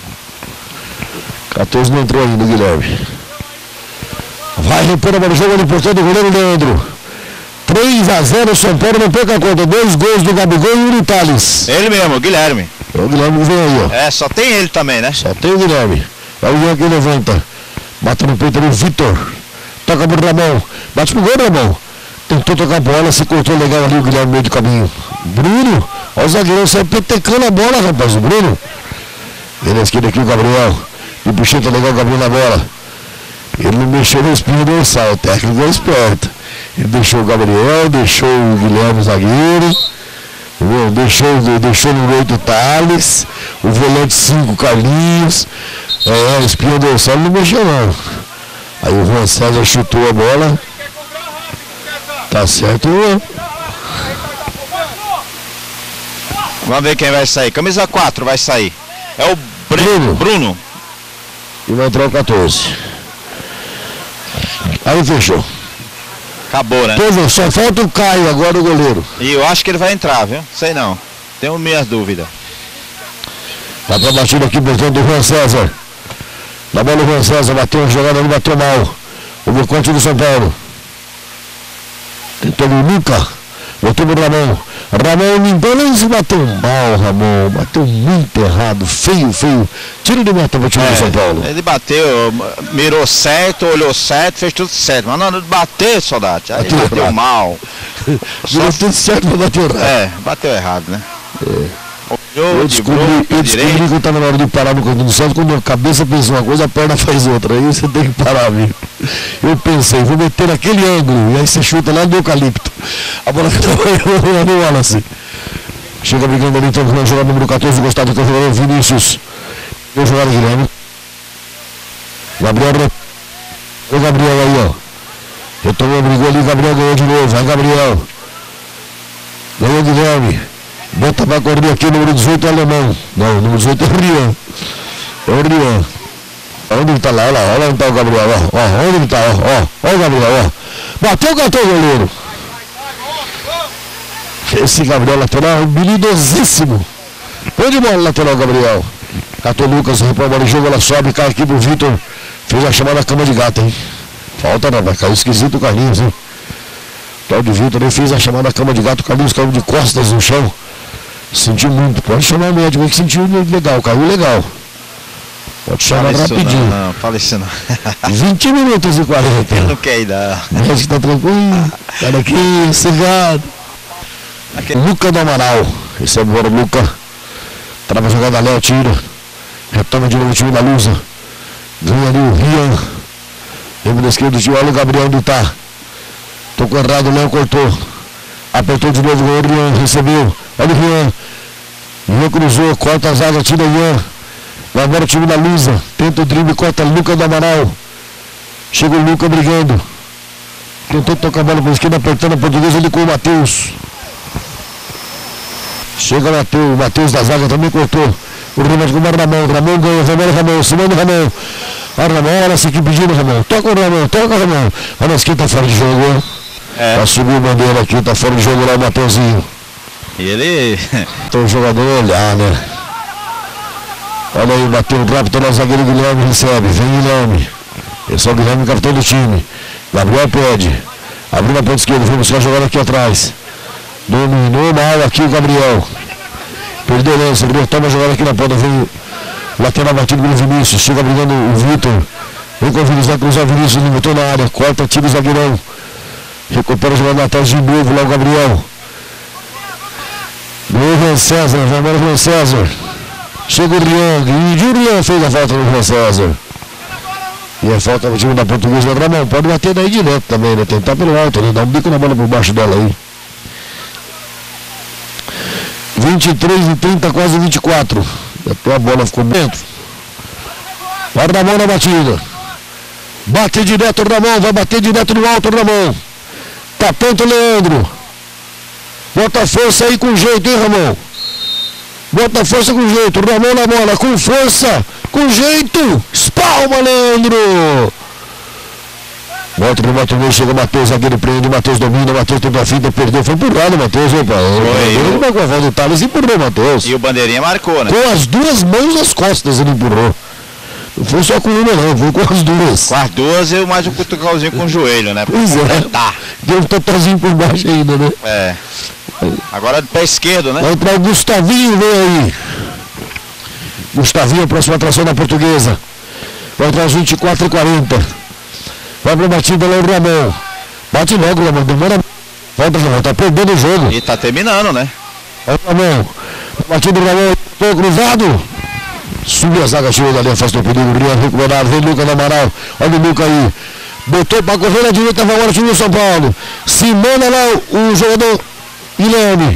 14 não entrou ainda, Guilherme. Vai repor a bola, jogo ali por todo o goleiro Leandro. 3-0 São Paulo, não perca a conta. 2 gols do Gabigol e o Thales. Ele mesmo, o Guilherme. É o Guilherme que vem aí, ó. É, só tem ele também, né? Só tem o Guilherme. É o Ian que levanta. Bate no peito ali o Vitor. Toca pro Ramon. Bate pro gol, Ramon. Tentou tocar a bola, se cortou legal ali o Guilherme no meio do caminho. Bruno. Olha o zagueirão, sai petecando a bola, rapaz. O Bruno. Ele na esquerda aqui, o Gabriel. E puxeta legal o Gabriel na bola. Ele não mexeu no espinho dorsal, o técnico é esperto. Ele deixou o Gabriel, deixou o Guilherme zagueiro, deixou no 8 o Thales, o volante 5 Carlinhos, o espinho dorsal não mexeu não. Aí o Juan César chutou a bola. Tá certo, Juan. Vamos ver quem vai sair. Camisa 4 vai sair. É o Bruno. E vai entrar o 14. Aí fechou. Acabou, né? Pois só falta o Caio agora, o goleiro. E eu acho que ele vai entrar, viu? Sei não. Tenho minhas dúvidas. Tá pra batida aqui, portanto, do Juan César. Na bola o Juan César, bateu uma jogada ali, bateu mal. O Bocote do São Paulo. Tentou o Luca. Botou pro Ramon. Ramon limpando e se bateu mal, Ramon. Bateu muito errado, feio. Tiro de meta pro time do São Paulo. Ele bateu, mirou certo, olhou certo, fez tudo certo. Mas não bater, soldado. Aí bateu mal. Mirou tudo certo, mas bateu errado. Bateu errado, né? Eu descobri que eu tava na hora de parar no canto do Santos, quando a cabeça pensa uma coisa, a perna faz outra. Aí você tem que parar, amigo. Eu pensei, vou meter naquele ângulo, e aí você chuta lá do eucalipto. A bola que trabalhou no Wallace. Chega brigando ali, então, com o jogador número 14, gostado do jogador Vinícius. Vou jogar o Guilherme. Gabriel, o Gabriel aí, ó. Retomou, brigou ali, Gabriel ganhou de novo. Vai, Gabriel. Ganhou o Guilherme. Bota pra correr aqui, número 18 é alemão. Não, número 18 é o Rian. É o Rian. Onde ele tá lá? Olha onde tá o Gabriel, ó. Onde ele tá, ó o Gabriel, ó. Bateu o goleiro. Esse Gabriel lateral é habilidosíssimo. Põe de bola lateral, Gabriel. Catou o Lucas, repõe a bola de jogo, ela sobe, cai aqui pro Vitor. Fez a chamada cama de gato, hein? Falta não, vai cair esquisito o Carlinhos, hein? O tal de Vitor aí fez a chamada cama de gato, o Carlinhos caiu de costas no chão. Sentiu muito, pode chamar o médico aí que sentiu legal, caiu legal. Pode chamar rapidinho. Não, fala isso não. 20 minutos e 40. Ele não quer ir, não. O médico tá tranquilo, cara aqui, cegado. Luca do Amaral, esse é agora o Luca. Trava a jogada, Léo tira. Retoma de novo o time da Lusa. Ganha ali o Rian. Lembra da esquerda do time, olha o Gabriel onde tá. Tocou errado, o Léo cortou. Apertou de novo, o Rian recebeu. Olha o Rian. Rian cruzou, corta a zaga, tira o Rian. Vai agora o time da Lusa. Tenta o drible, corta Luca do Amaral. Chega o Luca brigando. Tentou tocar a bola para a esquerda, apertando a Portuguesa ali com o Matheus. Chega o Matheus da zaga, também cortou. O remate com o Ramon ganha, vai embora Ramon, cima do Ramon. A Ramon, olha essa aqui pedindo, Ramon. Toca o Ramon. Olha esse aqui tá fora de jogo, ó. Vai subir a bandeira aqui, tá fora de jogo lá o Mateuzinho. E ele... Então o jogador olhar, né? Olha aí, bateu rápido lá, o zagueiro Guilherme recebe. Vem Guilherme. Esse é o Guilherme, capitão do time. Gabriel pede. Abriu na ponta esquerda, foi buscar a jogada aqui atrás. Dominou mal aqui o Gabriel. Perdeu o lance, toma a jogada aqui na ponta. Vem o lateral batido pelo Vinícius. Chega brigando o Vitor. Vem com o Vinícius, vai cruzar o Vinícius, limitou na área. Corta, tira o zagueirão. Recupera a jogada atrás de novo lá o Gabriel. O Juan César, vai embora o Juan César. Chega o Rian, e o Rian fez a falta no Juan César. E a falta no time da Portuguesa da Ramon. Pode bater daí direto também, né? Tentar pelo alto, né? Dar um bico na bola por baixo dela aí. 23 e 30, quase 24. Até a bola ficou dentro. Vai Ramon na batida. Bate direto o Ramon, vai bater direto no alto o Ramon. Tá tanto Leandro. Bota força aí com jeito, hein, Ramon? Bota força com jeito. Ramon na bola, com força, com jeito. Espalma, Leandro. Volta no Matheus, chega o Matheus, zagueiro prende, o Matheus domina, o Matheus tem pra fita, perdeu, foi empurrado o Matheus, opa. Ele marcou a volta do Thales e empurrou o Matheus. E o bandeirinha marcou, né? Com as duas mãos nas costas ele empurrou. Não foi só com uma não, foi com as duas. Com as duas e mais um cutucalzinho com o joelho, né? Pois é. Tá. Deu um totozinho por baixo ainda, né? É. Agora pé esquerdo, né? Vai entrar o Gustavinho, vem aí. Gustavinho, próxima atração da Portuguesa. Vai entrar às 24 e 40. Vai pra batida lá o Ramon. Bate logo, Ramon. Demora. Volta, Ramon. Tá perdendo o jogo. E tá terminando, né? Olha o Ramon. Batida do Ramon. Tô cruzado. Subiu a zaga, tirou dali, afastou o perigo. Rio recuperado. Vem Lucas do Amaral. Olha o Lucas aí. Botou pra correr na direita. Vai agora o time do São Paulo. Se manda lá o jogador Guilherme.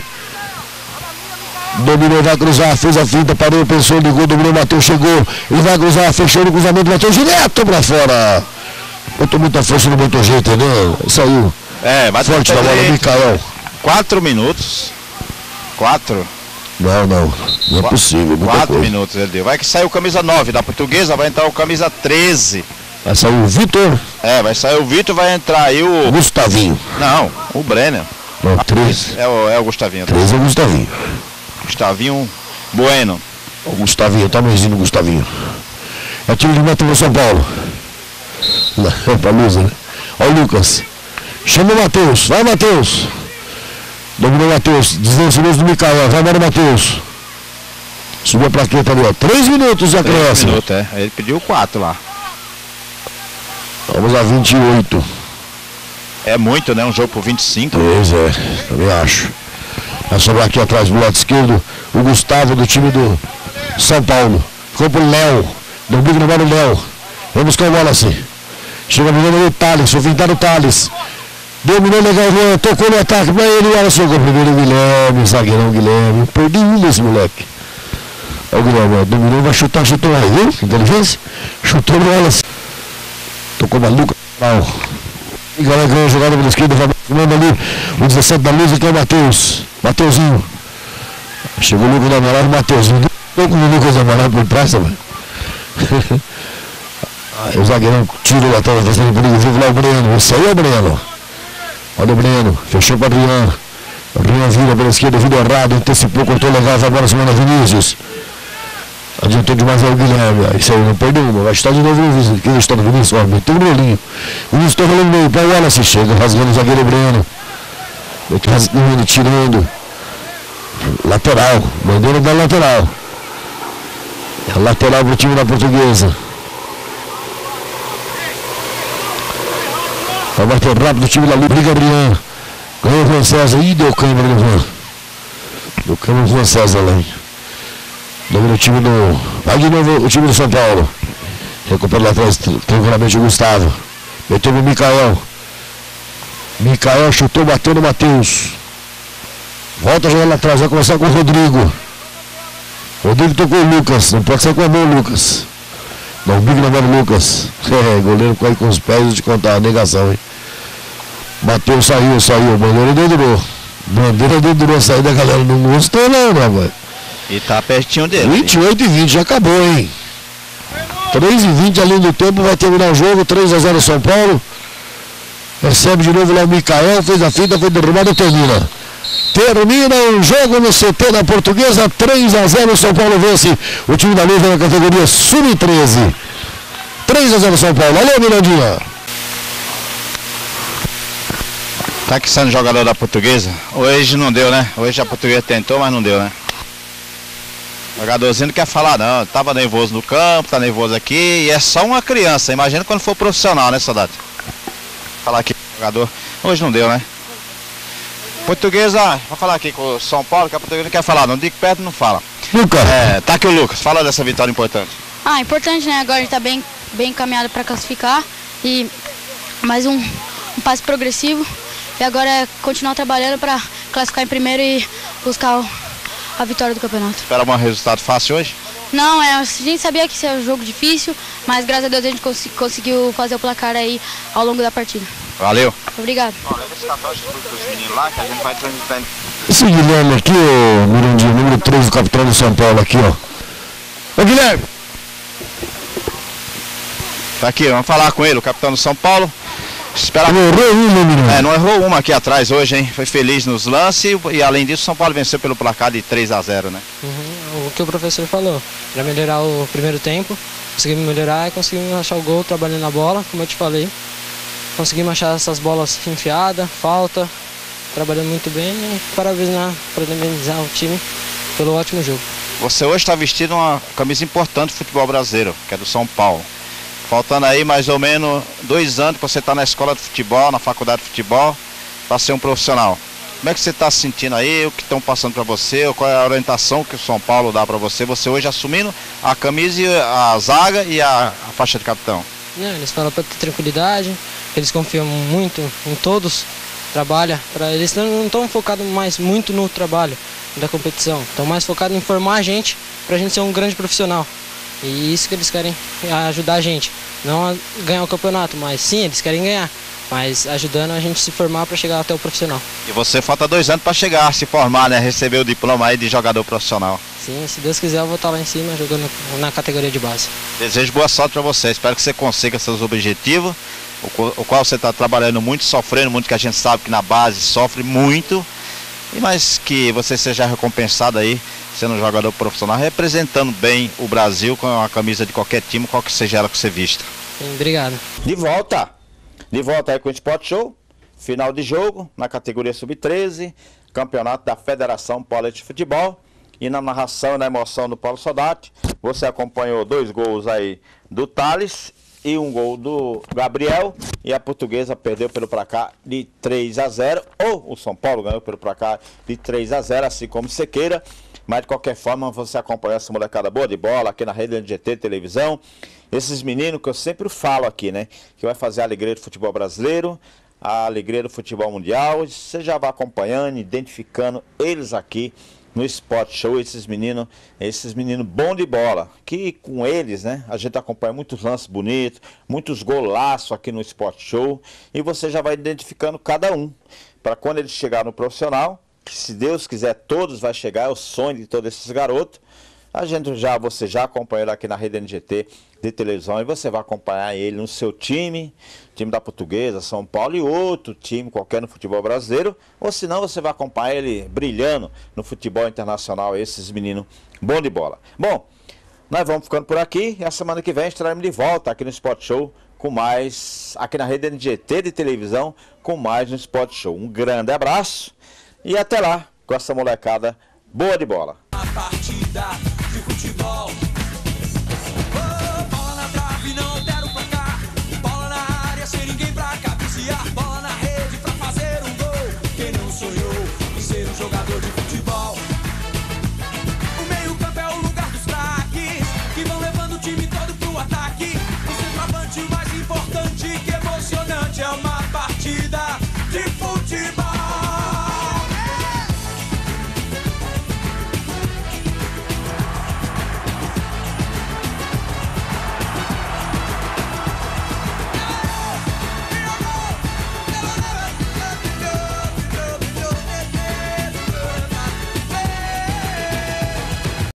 Dominou, vai cruzar. Fez a finta, parou, pensou, ligou, dominou, Matheus, chegou. Ele vai cruzar, fechou o cruzamento, Matheus direto pra fora. Botou muita força no Moto G, entendeu? Saiu. É, bate forte na bola, Micael. 4 minutos. 4. Não é possível. 4 minutos ele deu. Vai que saiu o camisa 9 da Portuguesa, vai entrar o camisa 13. Vai sair o Vitor. É, vai sair o Vitor, vai entrar aí o... Gustavinho. Não, o Brenner. Não, 13. É o Gustavinho. 13 é o Gustavinho. Gustavinho Bueno. O Gustavinho, tá mãozinho o Gustavinho. É time de meta pro São Paulo. É pra Lusa, né? Olha o Lucas. Chama o Matheus. Vai, Matheus. Dominou o Matheus. Desvencilhou do Micael. Vai embora o Matheus. Subiu a plaqueta ali, ó. 3 minutos de acréscimo. 3 minutos, é. Ele pediu 4 lá. Vamos a 28. É muito, né? Um jogo por 25. Pois é, também acho. Vai sobrar aqui atrás do lado esquerdo o Gustavo do time do São Paulo. Ficou pro Léo. Deu bico na bola do Léo. Vamos buscar o bola assim. Chega a menina do Thales, foi fintar o Thales. Dominou legal, tocou no ataque pra ele. Olha só, o primeiro Guilherme, zagueirão Guilherme. Perdi um desse moleque. Olha o Guilherme, dominou, vai chutar, chutou aí, viu? Inteligência? Chutou no bola. Tocou maluco. E galera ganhou a jogada pela esquerda, vai mandando ali o 17 da Lusa, que é o Matheus. Mateuzinho. Chegou o Lucas do Amaral, o Mateuzinho. Tô com o Lucas do Amaral por trás, sabe? O zagueirão tirou lá atrás, fazendo perigo vivo lá o Breno. Esse aí é o Breno. Olha o Breno, fechou para o Adriano. Rian vira pela esquerda, vira errado, antecipou, cortou legal, vai embora semana Vinícius. Adiantou demais o Guilherme. Isso aí não perdeu uma. Vai estar de novo o Vinícius. Quem está no Vinícius? Ó, meteu o bolinho. O Vinícius toca no meio. Para o Wallace. Chega rasgando o zagueiro Breno. Rasgando, tirando. Lateral. Bandeira da lateral. É lateral para o time da Portuguesa. Vai bater rápido o time da Liga Rian. Ganhou o Juan César. Ih, deu câmera no Juan. Deu câmera no Juan César lá. O time do. Vai de novo o time do São Paulo. Recupera lá atrás, tranquilamente o Gustavo. Meteu no Mikael. Mikael chutou, bateu no Matheus. Volta a jogar lá atrás, vai começar com o Rodrigo. Rodrigo tocou o Lucas. Não pode ser com a mão, Lucas. Não, o Big não vai no Lucas. Goleiro cai com os pés, vou te contar, a negação, hein. Bateu, saiu. Bandeira dedurou. Bandeira dedurou a saída da galera. Não gostou, não, rapaz. E tá pertinho dele. 28-20, já acabou, hein? 3-20 além do tempo, vai terminar o jogo, 3-0 São Paulo. Recebe de novo lá o Mikael, fez a finta, foi derrubado, termina. Termina o jogo no CT da Portuguesa, 3-0 São Paulo vence o time da Luva na categoria Sub-13. 3-0 São Paulo. Alô, Mirandinha. Tá aqui sendo jogador da Portuguesa. Hoje não deu, né? Hoje a Portuguesa tentou, mas não deu, né? O jogadorzinho não quer falar não, tava nervoso no campo, tá nervoso aqui, e é só uma criança, imagina quando for profissional, né, soldado? Falar aqui, jogador, hoje não deu, né? Portuguesa, vou falar aqui com o São Paulo, que a Portuguesa não quer falar, não digo perto, não fala. Lucas. Tá aqui o Lucas, fala dessa vitória importante. Importante, né, agora a gente tá bem encaminhado para classificar, e mais um passo progressivo, e agora é continuar trabalhando para classificar em primeiro e buscar a vitória do campeonato. Espera um resultado fácil hoje? Não, a gente sabia que isso era um jogo difícil, mas graças a Deus a gente conseguiu fazer o placar aí ao longo da partida. Valeu. Obrigado. Leva esse cartão pros meninos lá que a gente vai transmitando. Esse Guilherme aqui, o Mirandinho, número 3 do capitão do São Paulo aqui, ó. Ô Guilherme! Tá aqui, vamos falar com ele, o capitão do São Paulo. Não errou uma, menino. Não errou uma aqui atrás hoje, hein? Foi feliz nos lances e além disso o São Paulo venceu pelo placar de 3-0, né? O que o professor falou, para melhorar o primeiro tempo, conseguimos melhorar e conseguimos achar o gol trabalhando na bola, como eu te falei. Conseguimos achar essas bolas enfiadas, falta, trabalhando muito bem e parabenizar o time pelo ótimo jogo. Você hoje está vestindo uma camisa importante do futebol brasileiro, que é do São Paulo. Faltando aí mais ou menos 2 anos para você estar na escola de futebol, na faculdade de futebol, para ser um profissional. Como é que você está se sentindo aí? O que estão passando para você? Qual é a orientação que o São Paulo dá para você? Você hoje assumindo a camisa, a zaga e a faixa de capitão. Eles falam para ter tranquilidade, eles confiam muito em todos, trabalham, eles não estão focados mais muito no trabalho da competição, estão mais focados em formar a gente para a gente ser um grande profissional. E isso que eles querem ajudar a gente, não a ganhar o campeonato, mas sim, eles querem ganhar, mas ajudando a gente se formar para chegar até o profissional. E você falta 2 anos para chegar, se formar, né? Receber o diploma aí de jogador profissional. Sim, se Deus quiser eu vou estar lá em cima jogando na categoria de base. Desejo boa sorte para você, espero que você consiga seus objetivos, o qual você está trabalhando muito, sofrendo muito, que a gente sabe que na base sofre muito, mas que você seja recompensado aí, sendo um jogador profissional, representando bem o Brasil com a camisa de qualquer time, qual que seja ela que você vista. Sim, obrigado. De volta aí com o Sport Show, final de jogo na categoria Sub-13, campeonato da Federação Paulista de Futebol, e na narração e na emoção do Paulo Soldati, você acompanhou 2 gols aí do Thales e 1 gol do Gabriel, e a Portuguesa perdeu pelo placar de 3-0, ou o São Paulo ganhou pelo placar de 3-0, assim como você queira. Mas de qualquer forma você acompanha essa molecada boa de bola aqui na Rede NGT Televisão. Esses meninos que eu sempre falo aqui, né? Que vai fazer a alegria do futebol brasileiro, a alegria do futebol mundial. Você já vai acompanhando, identificando eles aqui no Sport Show. Esses meninos bons de bola. Que com eles, né? A gente acompanha muitos lances bonitos, muitos golaços aqui no Sport Show. E você já vai identificando cada um. Para quando eles chegarem no profissional, que se Deus quiser todos vai chegar, é o sonho de todos esses garotos, Você já acompanhou ele aqui na Rede NGT de televisão e você vai acompanhar ele no seu time da Portuguesa, São Paulo e outro time qualquer no futebol brasileiro, ou senão você vai acompanhar ele brilhando no futebol internacional, esses meninos bom de bola. Bom, nós vamos ficando por aqui e a semana que vem estaremos de volta aqui no Sport Show com mais, aqui na Rede NGT de televisão, com mais no Sport Show. Um grande abraço e até lá com essa molecada boa de bola. A partida de futebol.